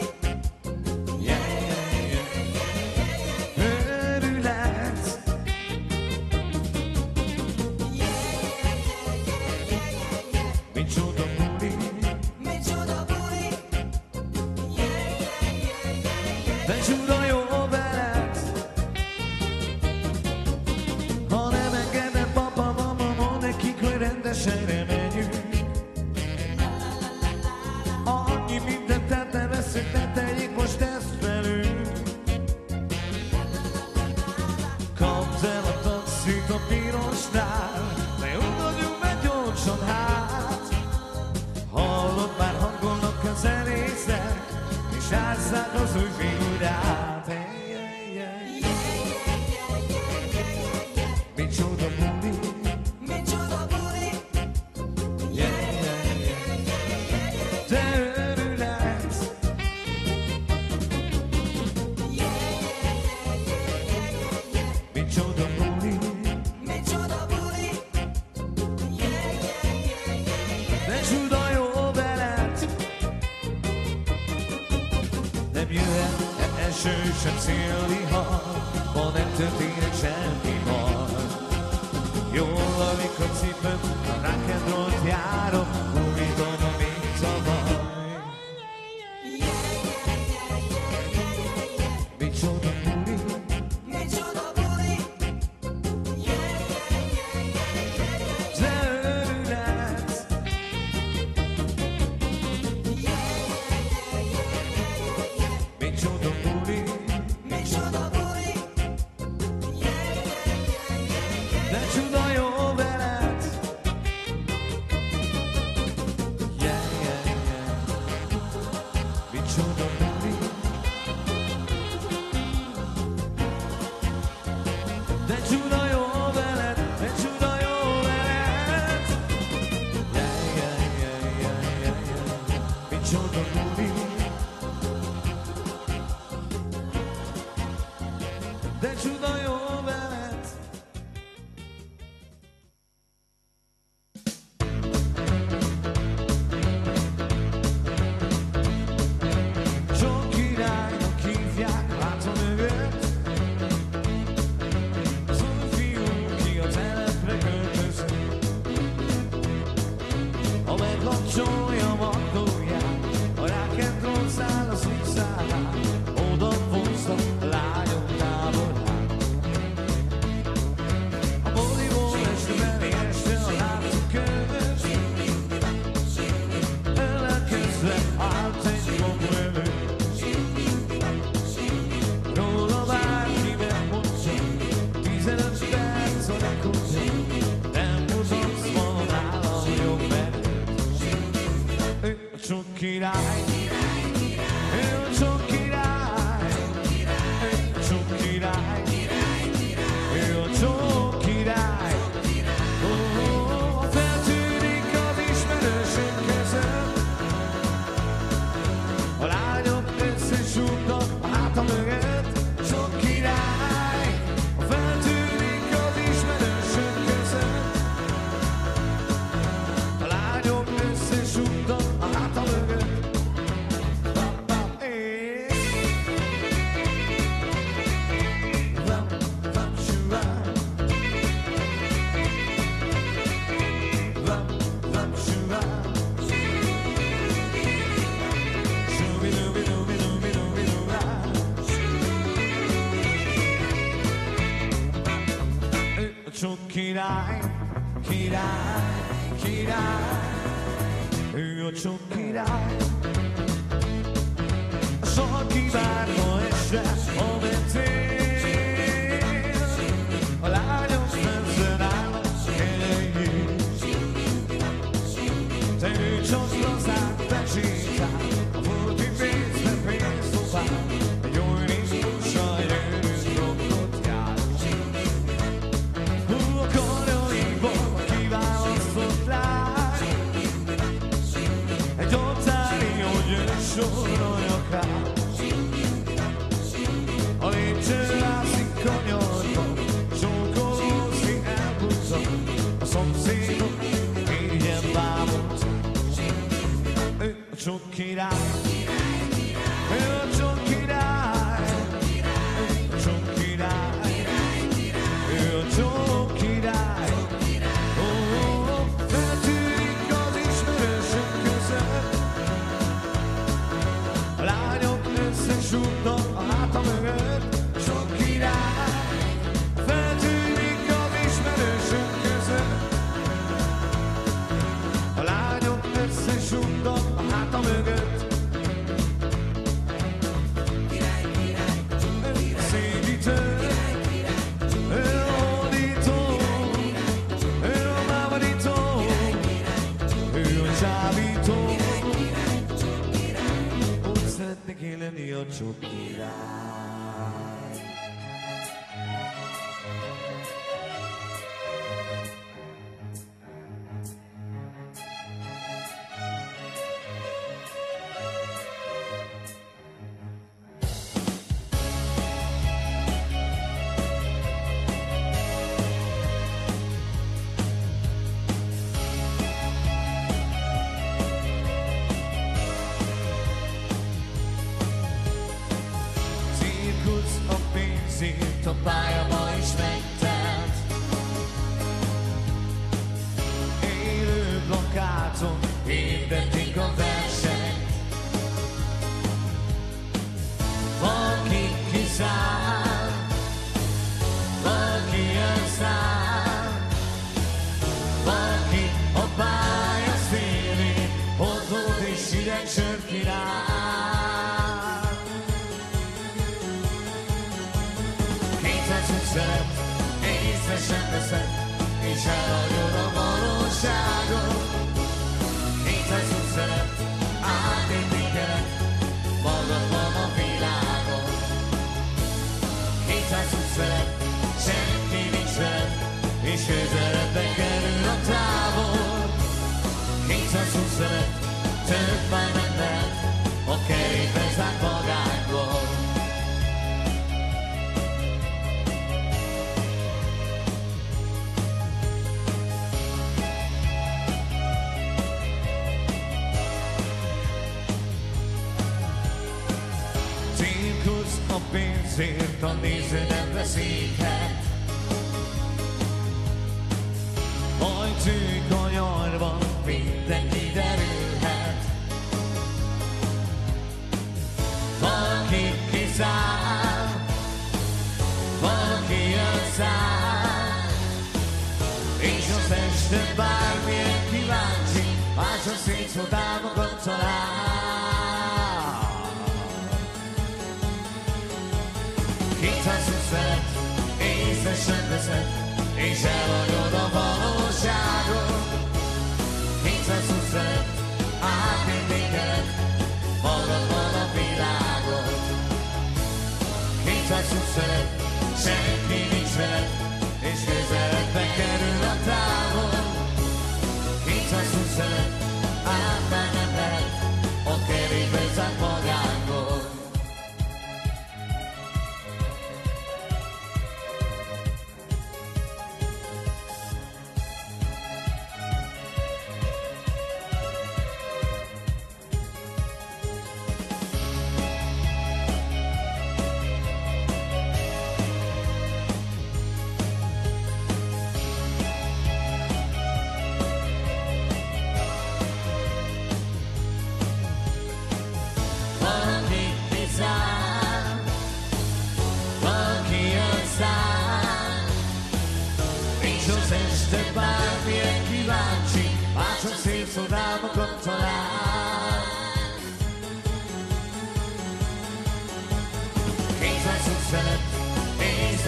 őrület. Micsoda buli, micsoda buli, de csuda jó veled. Ha nem engedem papa, mama, mondd nekik, hogy rendesen menjünk. Annyi mindent tettem, eszünk, ne tegyék most ezt velünk. Kapd el a taxit a pirosnál, ne ugorjunk meg gyorsan hát. Hallod, már hangolnak a zenészek, és ázzák az új figurát. Micsoda buli, micsoda buli, te őrület. Micsoda buli, micsoda buli, de csuda jó veled. Nem jöhet eső, sem szélvihar, ma nem történik semmi baj. Jól, amikor cipőm, a rock'n'rollt járok, újítom, mint a baj. Micsoda buli, micsoda buli, te őrület. Micsoda buli, micsoda buli, de csuda jó veled. Micsoda buli, de csuda jó veled, de csuda jó veled. Micsoda buli, de csuda jó veled. Sok királynak hívják, látom őt. Az új fiú, ki a telepre költözik. Ha megkapcsolja a magnóját, a rock'n'roll száll az utcán, oda vonzza a lányok táborát. király, király, király, ő a csok király. Soha kívánó esve a mentén, a lányok fenzen állnak elején. Te ő csak lazán besétál, a furti pénzben pénzdobál, egy új rizmussal jövőt rokkot jár. A karjaiból kiválasztott lány, egy ottani gyösor nyakán. A lépcső ászik kanyarban, csókolózni elbúzza, a szomszédok ingyen bámult. Ő a csok király, ő a csok király, ő a csok király, ő a csok király. Feltűnik az ismerősök között, a lányok összesúgnak a háta mögött. Csok király, feltűnik az ismerősök között, a lányok összesúgnak a háta mögött. Szépítő, ő a hódító, ő a mámorító, ő a csábító. Úgy szeretnék én lenni a csok király. Cirkusz a pénzért, a pályába is megtelt. Élő plakáton hirdetik a versenyt. Valaki kiszáll, valaki elszáll, valaki a pálya szélén hozott és hideg sört kínál. Szeret, észre sem veszed, és elhagyod a valóságot. Kétszázút szeret, átértékeled magadban a világon. Kétszázút szeret, senki nincs veled, és közeledbe kerül a távol. Kétszázút szeret, több már nem lehet, a kerékbe zárt magányból. Cirkusz a pénzért, a néző nem veszíthet. Ajtők a nyarban, minden kiderülhet. Valaki kiszáll, valaki elszáll, és az este bármilyen kíváncsi, már csak szétszólt álmokat talál. Kétszázút szeret, észre sem veszed, és elhagyod a valóságot. Kétszázút szeret, átértékeled magadban a világot. Kétszázút szeret, senki nincs veled, és közeledbe kerül a távol. Kétszázút szeret, át már nem lehet, a kerékbe zárt magányból.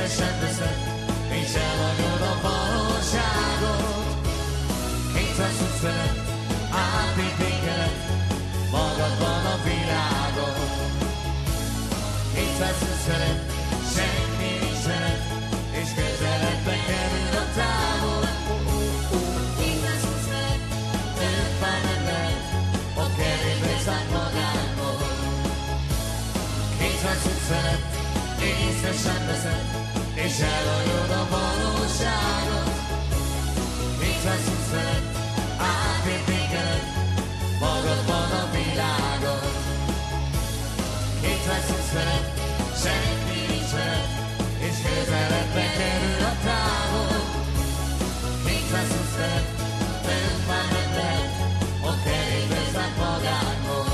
Észesen veszed, és elhagyod a valóságot. Kétszázszor szeret, átépíteled magadban a világot. Kétszázszor szeret, senki nincs szeret, és közeledbe kerül a távol. Kétszázszor szeret, Őt már nem lehet, a kerékbe zárt magánból. Kétszázszor szeret, észre sem veszed, és elhagyod a valóságot. Kétszázszor szeret, átértékeled magadban a világot. Kétszázszor szeret, senki nincs veled, és közeledbe kerül a távol. Kétszázszor szeret, őt már nem lehet, a kerékbe zárt magánból.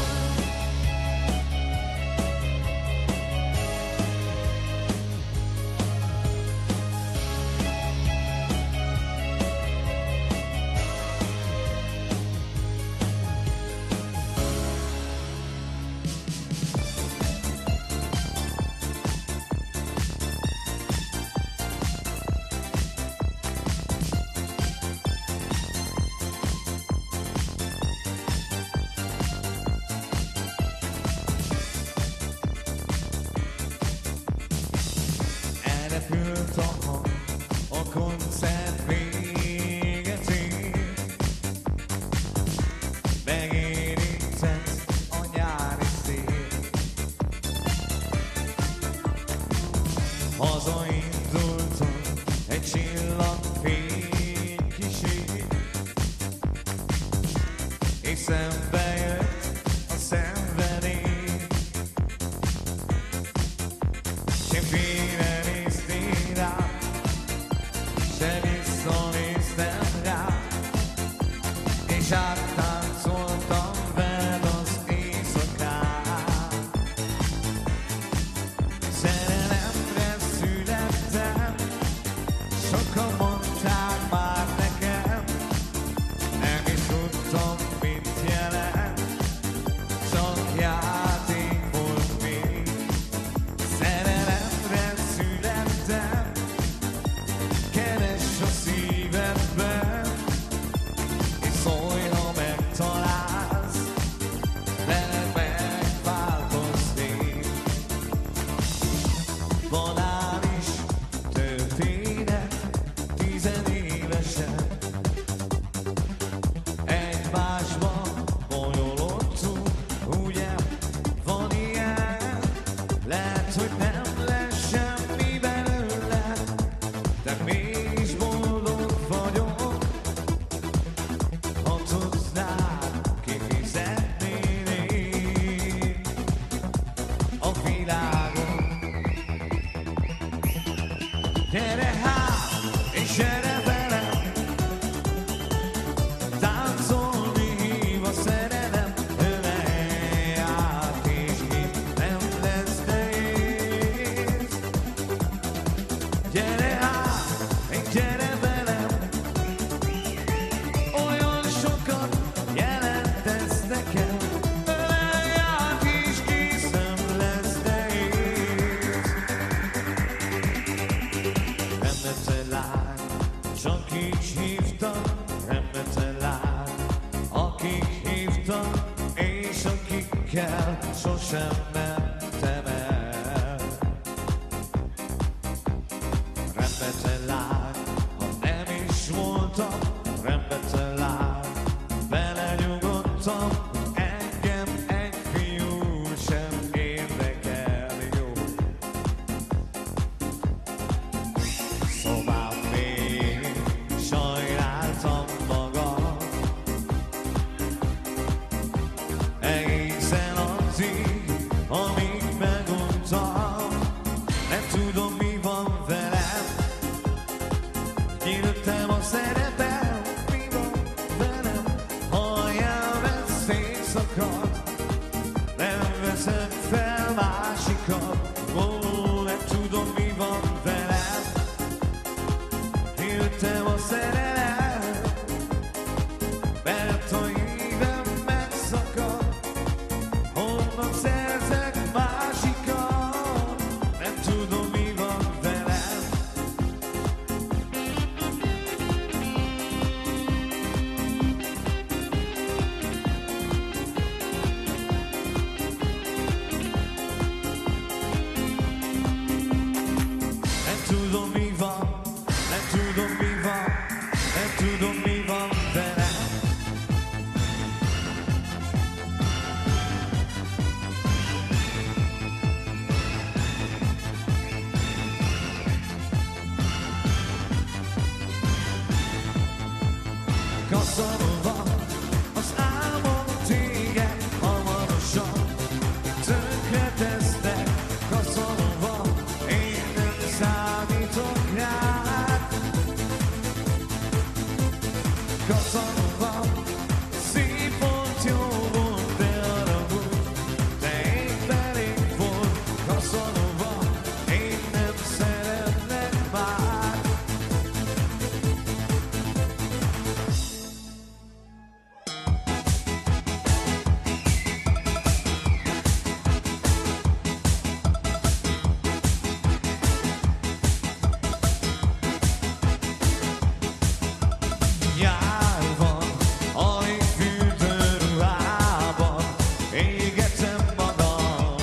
Elrepült a hang, a koncert véget ér. Megérintett a nyári szél. Hazaindultam, egy csillagfény kísér, és szembe jött a szenvedély. Sem félrenéztél rá, se visszanéztem rá, és áttáncoltam veled az éjszakán. Szerelemre születtem, sokan mondták már nekem, nem is tudtam, mit jelent, csak játék volt még. Szerelemre születtem, keresd a szívedben, és szólj, ha megtalálsz, veled megváltoznék. Banális történet, 10 évesen egymásba bonyolodtunk, ugye? Van ilyen, lehet, hogy nem lesz semmi belőle, de mégis boldog vagyok, ha tudnád, kifizetnél én a világon. Gyere hát, és gyere velem, táncolni hív a szerelem, ölelj át, és itt nem lesz nehéz. Gyere hát, és gyere velem, olyan sokat jelentesz nekem, ölelj át, és kész nem lesz nehéz. Remete lány, csak így hívtam, remete lány, akik hívtak, és akikkel sosem mentem el. Remete lány, ha nem is voltam, remete lány, belenyugodtam, engem egy fiú sem érdekel, jó. Szobám még sajnáltam magam, egészen addig, amíg meguntam. Nem tudom, mi van velem, kilőttem a szerepem, mi van velem, ha a nyelven szétszakad, nem veszek fel másikat. Ó, nem tudom, mi van velem, kilőttem a szerelem, mert a hívem megszakad, honnan szerzek másikat. Nem tudom, mi van velem, Kaszanva az álmom téged hamarosan tönkretesznek. Kaszanva én nem számítok rád. Kaszanva szép volt, jó volt, de arra volt, de épp elég volt. Kaszanva én nem szeretlek már. Járva a fürdőruhában égetem magam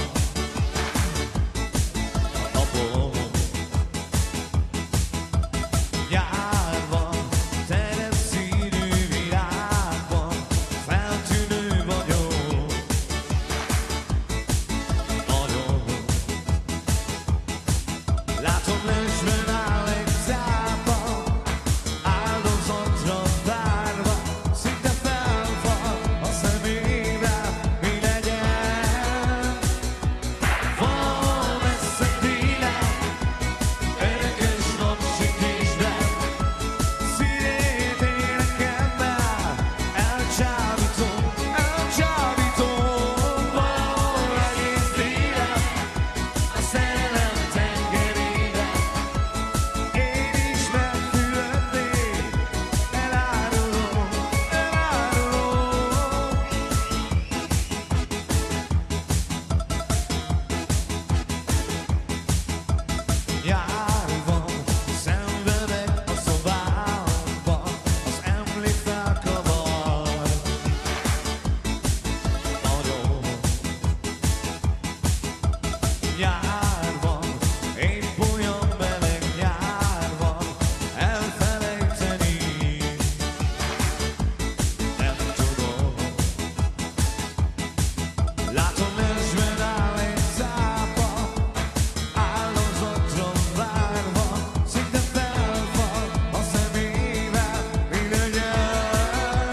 a napon. Járva terepszínű virágban feltűnő vagyok nagyon. Látom, lesben áll egy zápa, áldozatra várva, szinte felfal a szemével, mi legyen. Van messze télen, örökös napsütésben, színét énekemmel, elcsábítom, elcsábítom. Van egész télen, a szerelem tengerében, én is megfülödnék, elárulom, elárulom. Járva szenvedek a szobámban, az emlék felkavar nagyon. Járva épp olyan meleg nyár van, elfelejteni nem tudom. Látom, lesben áll egy zápa, áldozatra várva, szinte felfal a szemével, mi legyen.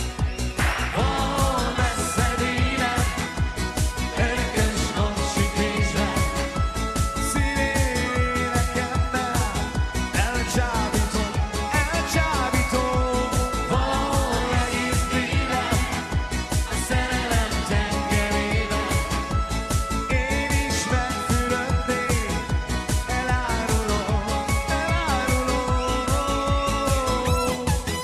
Van messze délen, örökös napsütésben, színét énekemmel, elcsábítom, elcsábítom. Van egész télen, a szerelem tengerében, én is megfülödnék, elárulom, elárulom.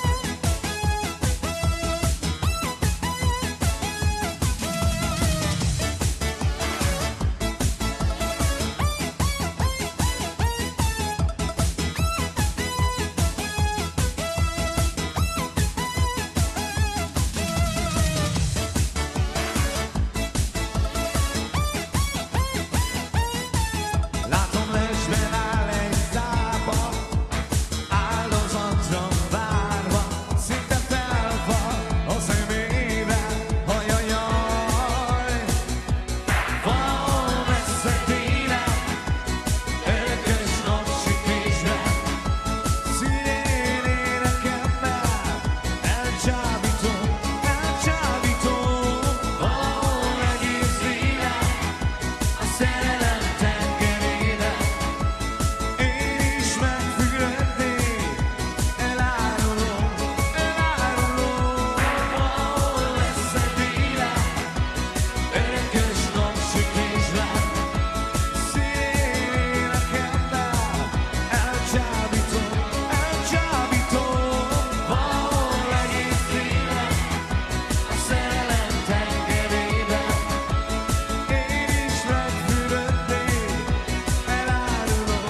Látom, lesben áll egy zápa, áldozatra várva, szinte felfal a szemével, hajajaj. Van messze télen, örökös napsütésben, színén énekemmel, elcsábítom, elcsábítom. Van egész télen, a szerelem tengerében, én is megfülödnék, elárulom, elárulom. Van messze télen, örökös napsütésben, színén énekemmel, elcsábítom, elcsábítom. Van egész télen, a szerelem tengerében, én is megfülödnék, elárulom,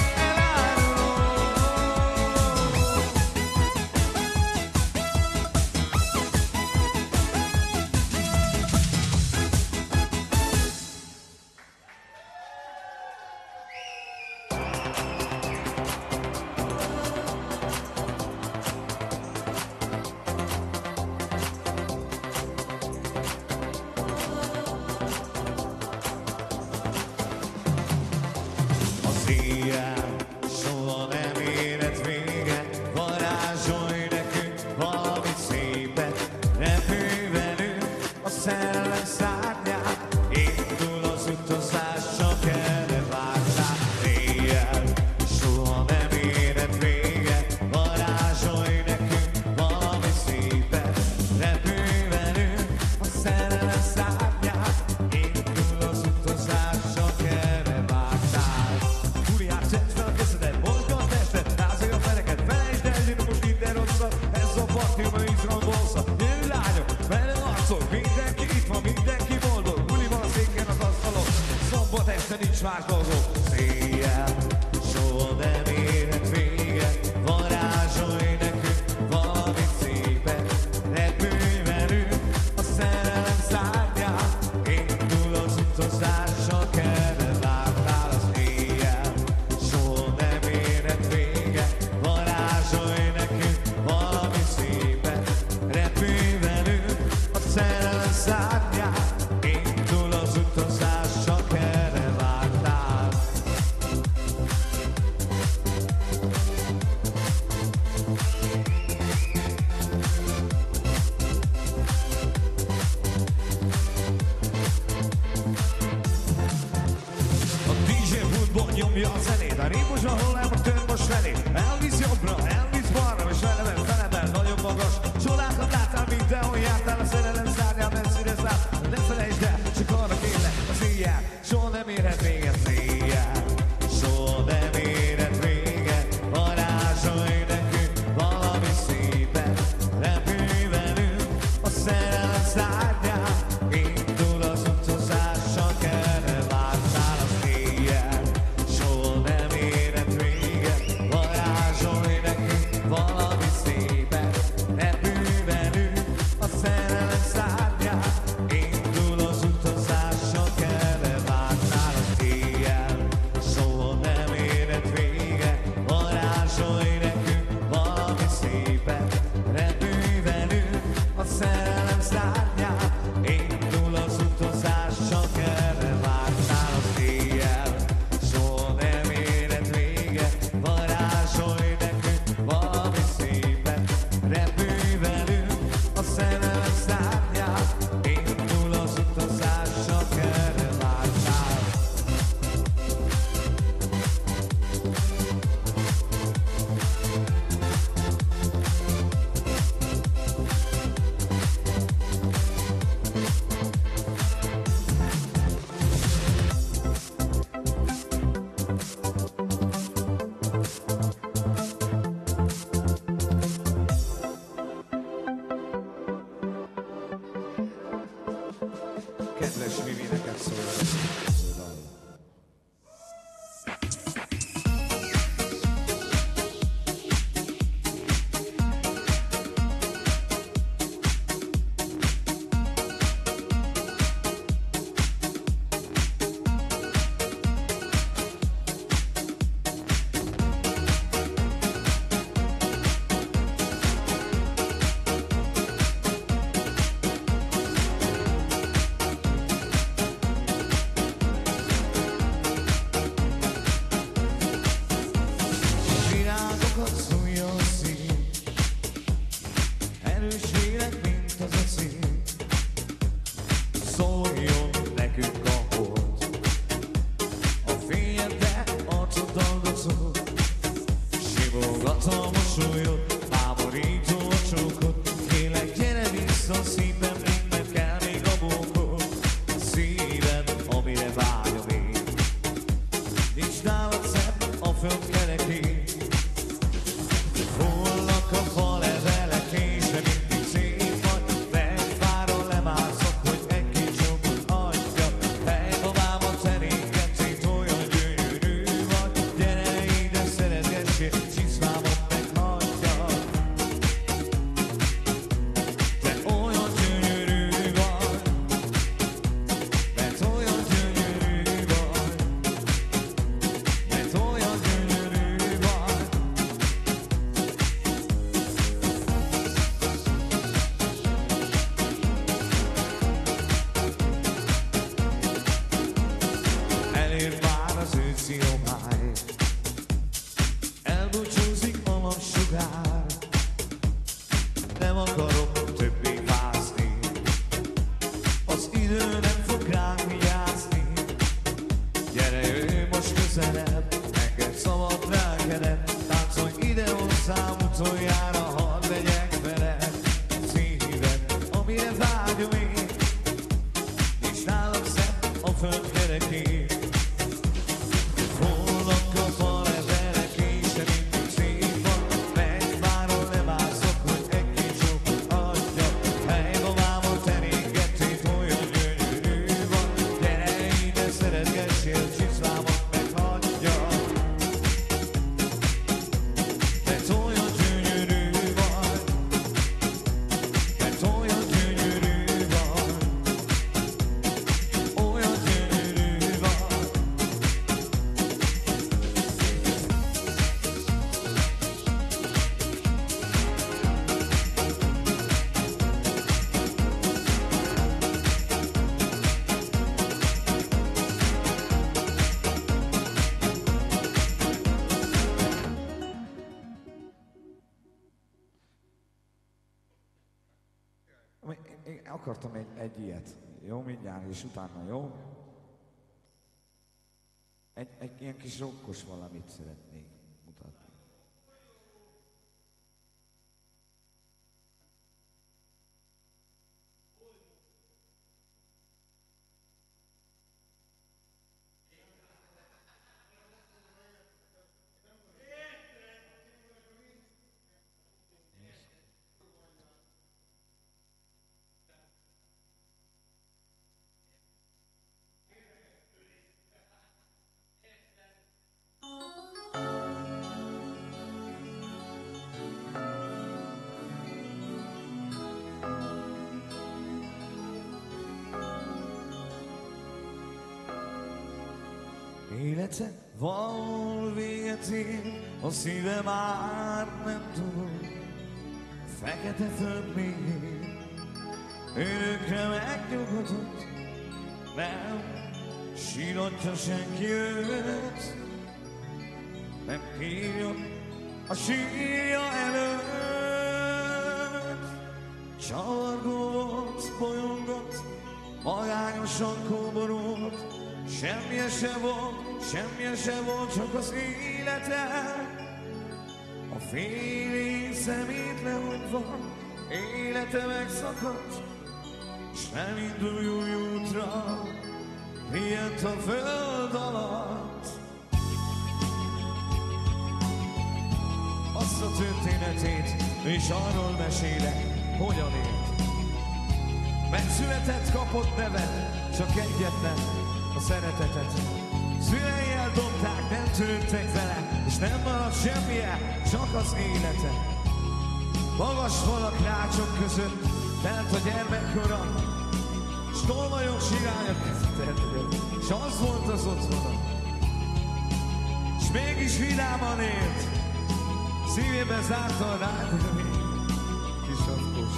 az éjjel soha nem érett véget, varázsolj nekünk valamit este nincs más dolgok. Széjjel, soha nem érhet véget, varázsolj nekünk valami szépet. Repülj velünk a szerelem szárnyán, indul az utazás, csak erre vártál az éjjel. Soha nem érhet véget, varázsolj nekünk valami szépet. Repülj velünk a szerelem szárnyán, indul az utazás, csak erre vártál. A DJ pultból nyomja a zenét, a ritmusban hol el a tör most felé. Elvisz jobbra, elvisz balra, és velem felemel nagyon magas. Csodákat láttál, mindenhol jártál, a szerelem szárnyán messzire szállt. Ne felejtsd el, csak arra kérlek, az éjjel soha nem érhet véget. Éjjel soha nem érhet véget, varázsolj nekünk valami szépet. Repülj velünk a szerelem szárnyán, indul az utazás, csak erre vártál az éjjel. Soha nem érhet véget, varázsolj nekünk valami szépet. Repülj velünk a szerelem szárnyán, indul az utazás, csak erre vártál az éjjel. Soha nem érhet véget, varázsolj nekünk valami szépet. Repülj velünk a szerelem szárnyán, indul az utazás, csak erre vártál az éjjel. Soha nem érhet véget, varázsolj nekünk valami szépet. Repülj velünk a szerelem szárnyán, indul az utazás, csak erre vártál. Kedves Vivi, neked szól ez a dal. Virágokat szúrja a szív, erős élet, mint az a szív. Szóljon nekünk a hold, a fényedbe arcod dolgozol. Simogat a mosolyod, báborító a csókod. Kérlek, gyere vissza szívem, mindent kell még a bókod. Szíved, amire vágyom én, nincs nálad szebb a föld kerekén. Hullnak a falevelek, és nem mindig szép vagy. Megváron lemászok, hogy egy-két csókot adjak. Fejbabámat terégetszét, olyan gyönyörű vagy. Gyere ide, szeretgessél, csiszlámat meghagyjak. Te olyan gyönyörű vagy, mert olyan gyönyörű vagy, mert olyan gyönyörű vagy. Elér már az őszi homály, elbúcsúzik a napsugár. Nem akarok többé vászni, az idő nem fog ránk vigyázni. Gyere, jöjj most közelebb, engedd szabad lelkedet. Táncolj ide hozzám utoljára, hadd legyek veled. Szíved, amire vágyom én, nincs nálam szebb a föld kerekén. Hullnak a falevelek, és te mindig szép vagy. Megváron, lemászok, hogy egy-két csókot adjak. Fejbabámat terégették, olyan gyönyörű vagy. Gyere ide, szeretgessél, én akartam egy ilyet. Jó, mindjárt, és utána, jó? Egy ilyen kis rokkos valamit szeretnék mutatni. Élete valahol véget ér, a szíve már nem tud, fekete föld még ér, örökre megnyugodott, nem síratja senki őt, nem hívja a sírja előtt. Csavargó volt, bolyongott, magányosan kóborolt, semmije se volt, csak az élete. A fél szemét lehunyva, élete megszakadt, s nem indul új útra, pihent a föld alatt. Azt a történetét és arról mesélek, hogyan élt. Megszületett, kapott nevet, csak egyetlen, a szeretetet. Szülei eldobták, nem törődtek vele, és nem maradt semmije, csak az élete. Magas falak rácsok között telt a gyermekkora, s tolvajok sirányok között, s az volt az otthona. S mégis vidáman élt, szívébe zárta a rádiói kis afkós.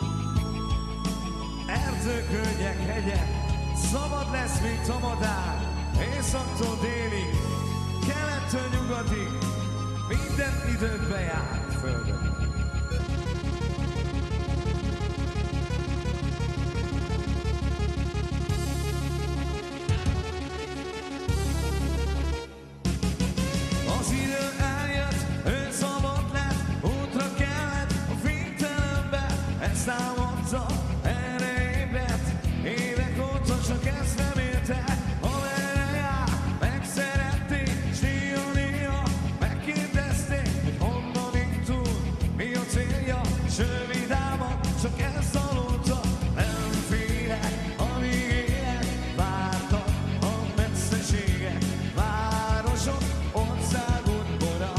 Erdőkölgyek, hegyek, szabad lesz, mint a madár, északtól délig, kelettől nyugatig, minden időkbe jár földön. Az idő eljött, ő szabad lett, útra kellett a fénytelenbe, ezt támadta, erre ébredt, évek óta csak ezt nem élte. Amerre jár, megszerették, s néha-néha megkérdezték, hogy honnan indul, mi a célja, s ő vidáman csak ezt tanulta. Nem félek, amíg élek, vártak a messzeségek, városok, országút bora.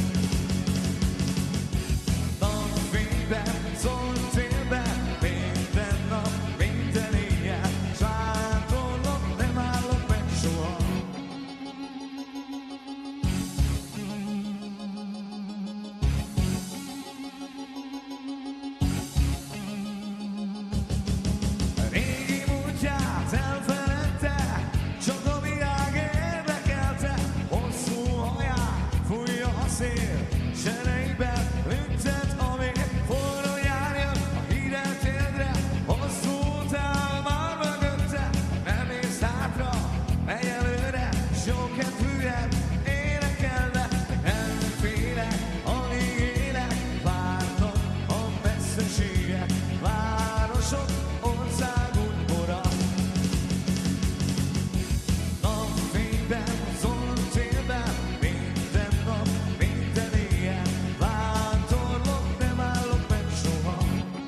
Napfényben, szolcélben, minden nap, minden éjjel, s vándorlok, nem állok meg soha. Régi múltját elfeledte, csak a virág érdekelte, hosszú haját fújja a szél, sereiben lüktet a vér, forró járjon a hideg térdre, hosszú után már mögötte, nem ész hátra, megy előre, s jó kedvűen énekelve, nem félek, amíg élek, várnak a messzeségek, városok, országút bora. Napfényben, szolcélben, minden nap, minden éjjel, vándorlok, nem állok meg soha.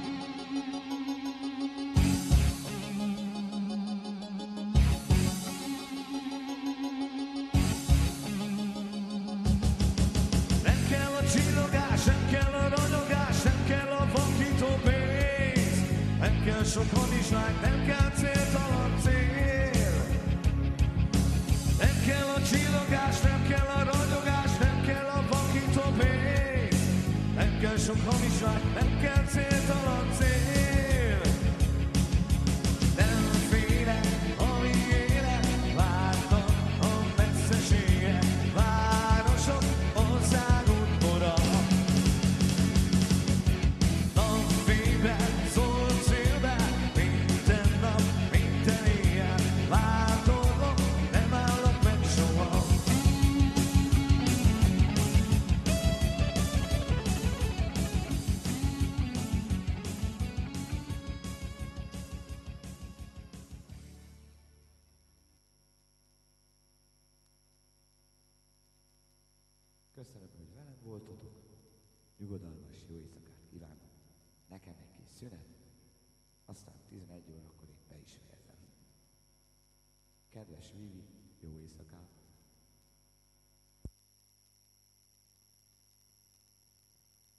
Nem kell a csillogás, nem kell a ragyogás, nem kell a vakító pénz, nem kell sok hadizslány, nem kell céltalan cél. Nem kell a csillogás, nem kell a ragyogás, nem kell a vakító pénz, nem kell sok hadizslány, nem kell céltalan cél. Nem félek, amíg élek, várnak a messzeségek, városok, országút bora. Napfényben, szolcélben, Köszönöm, hogy velem voltatok. Nyugodalmas jó éjszakát kívánok. Nekem egy kis szünet, aztán 11 órakor én be is fejezem. Kedves Vivi, jó éjszakát!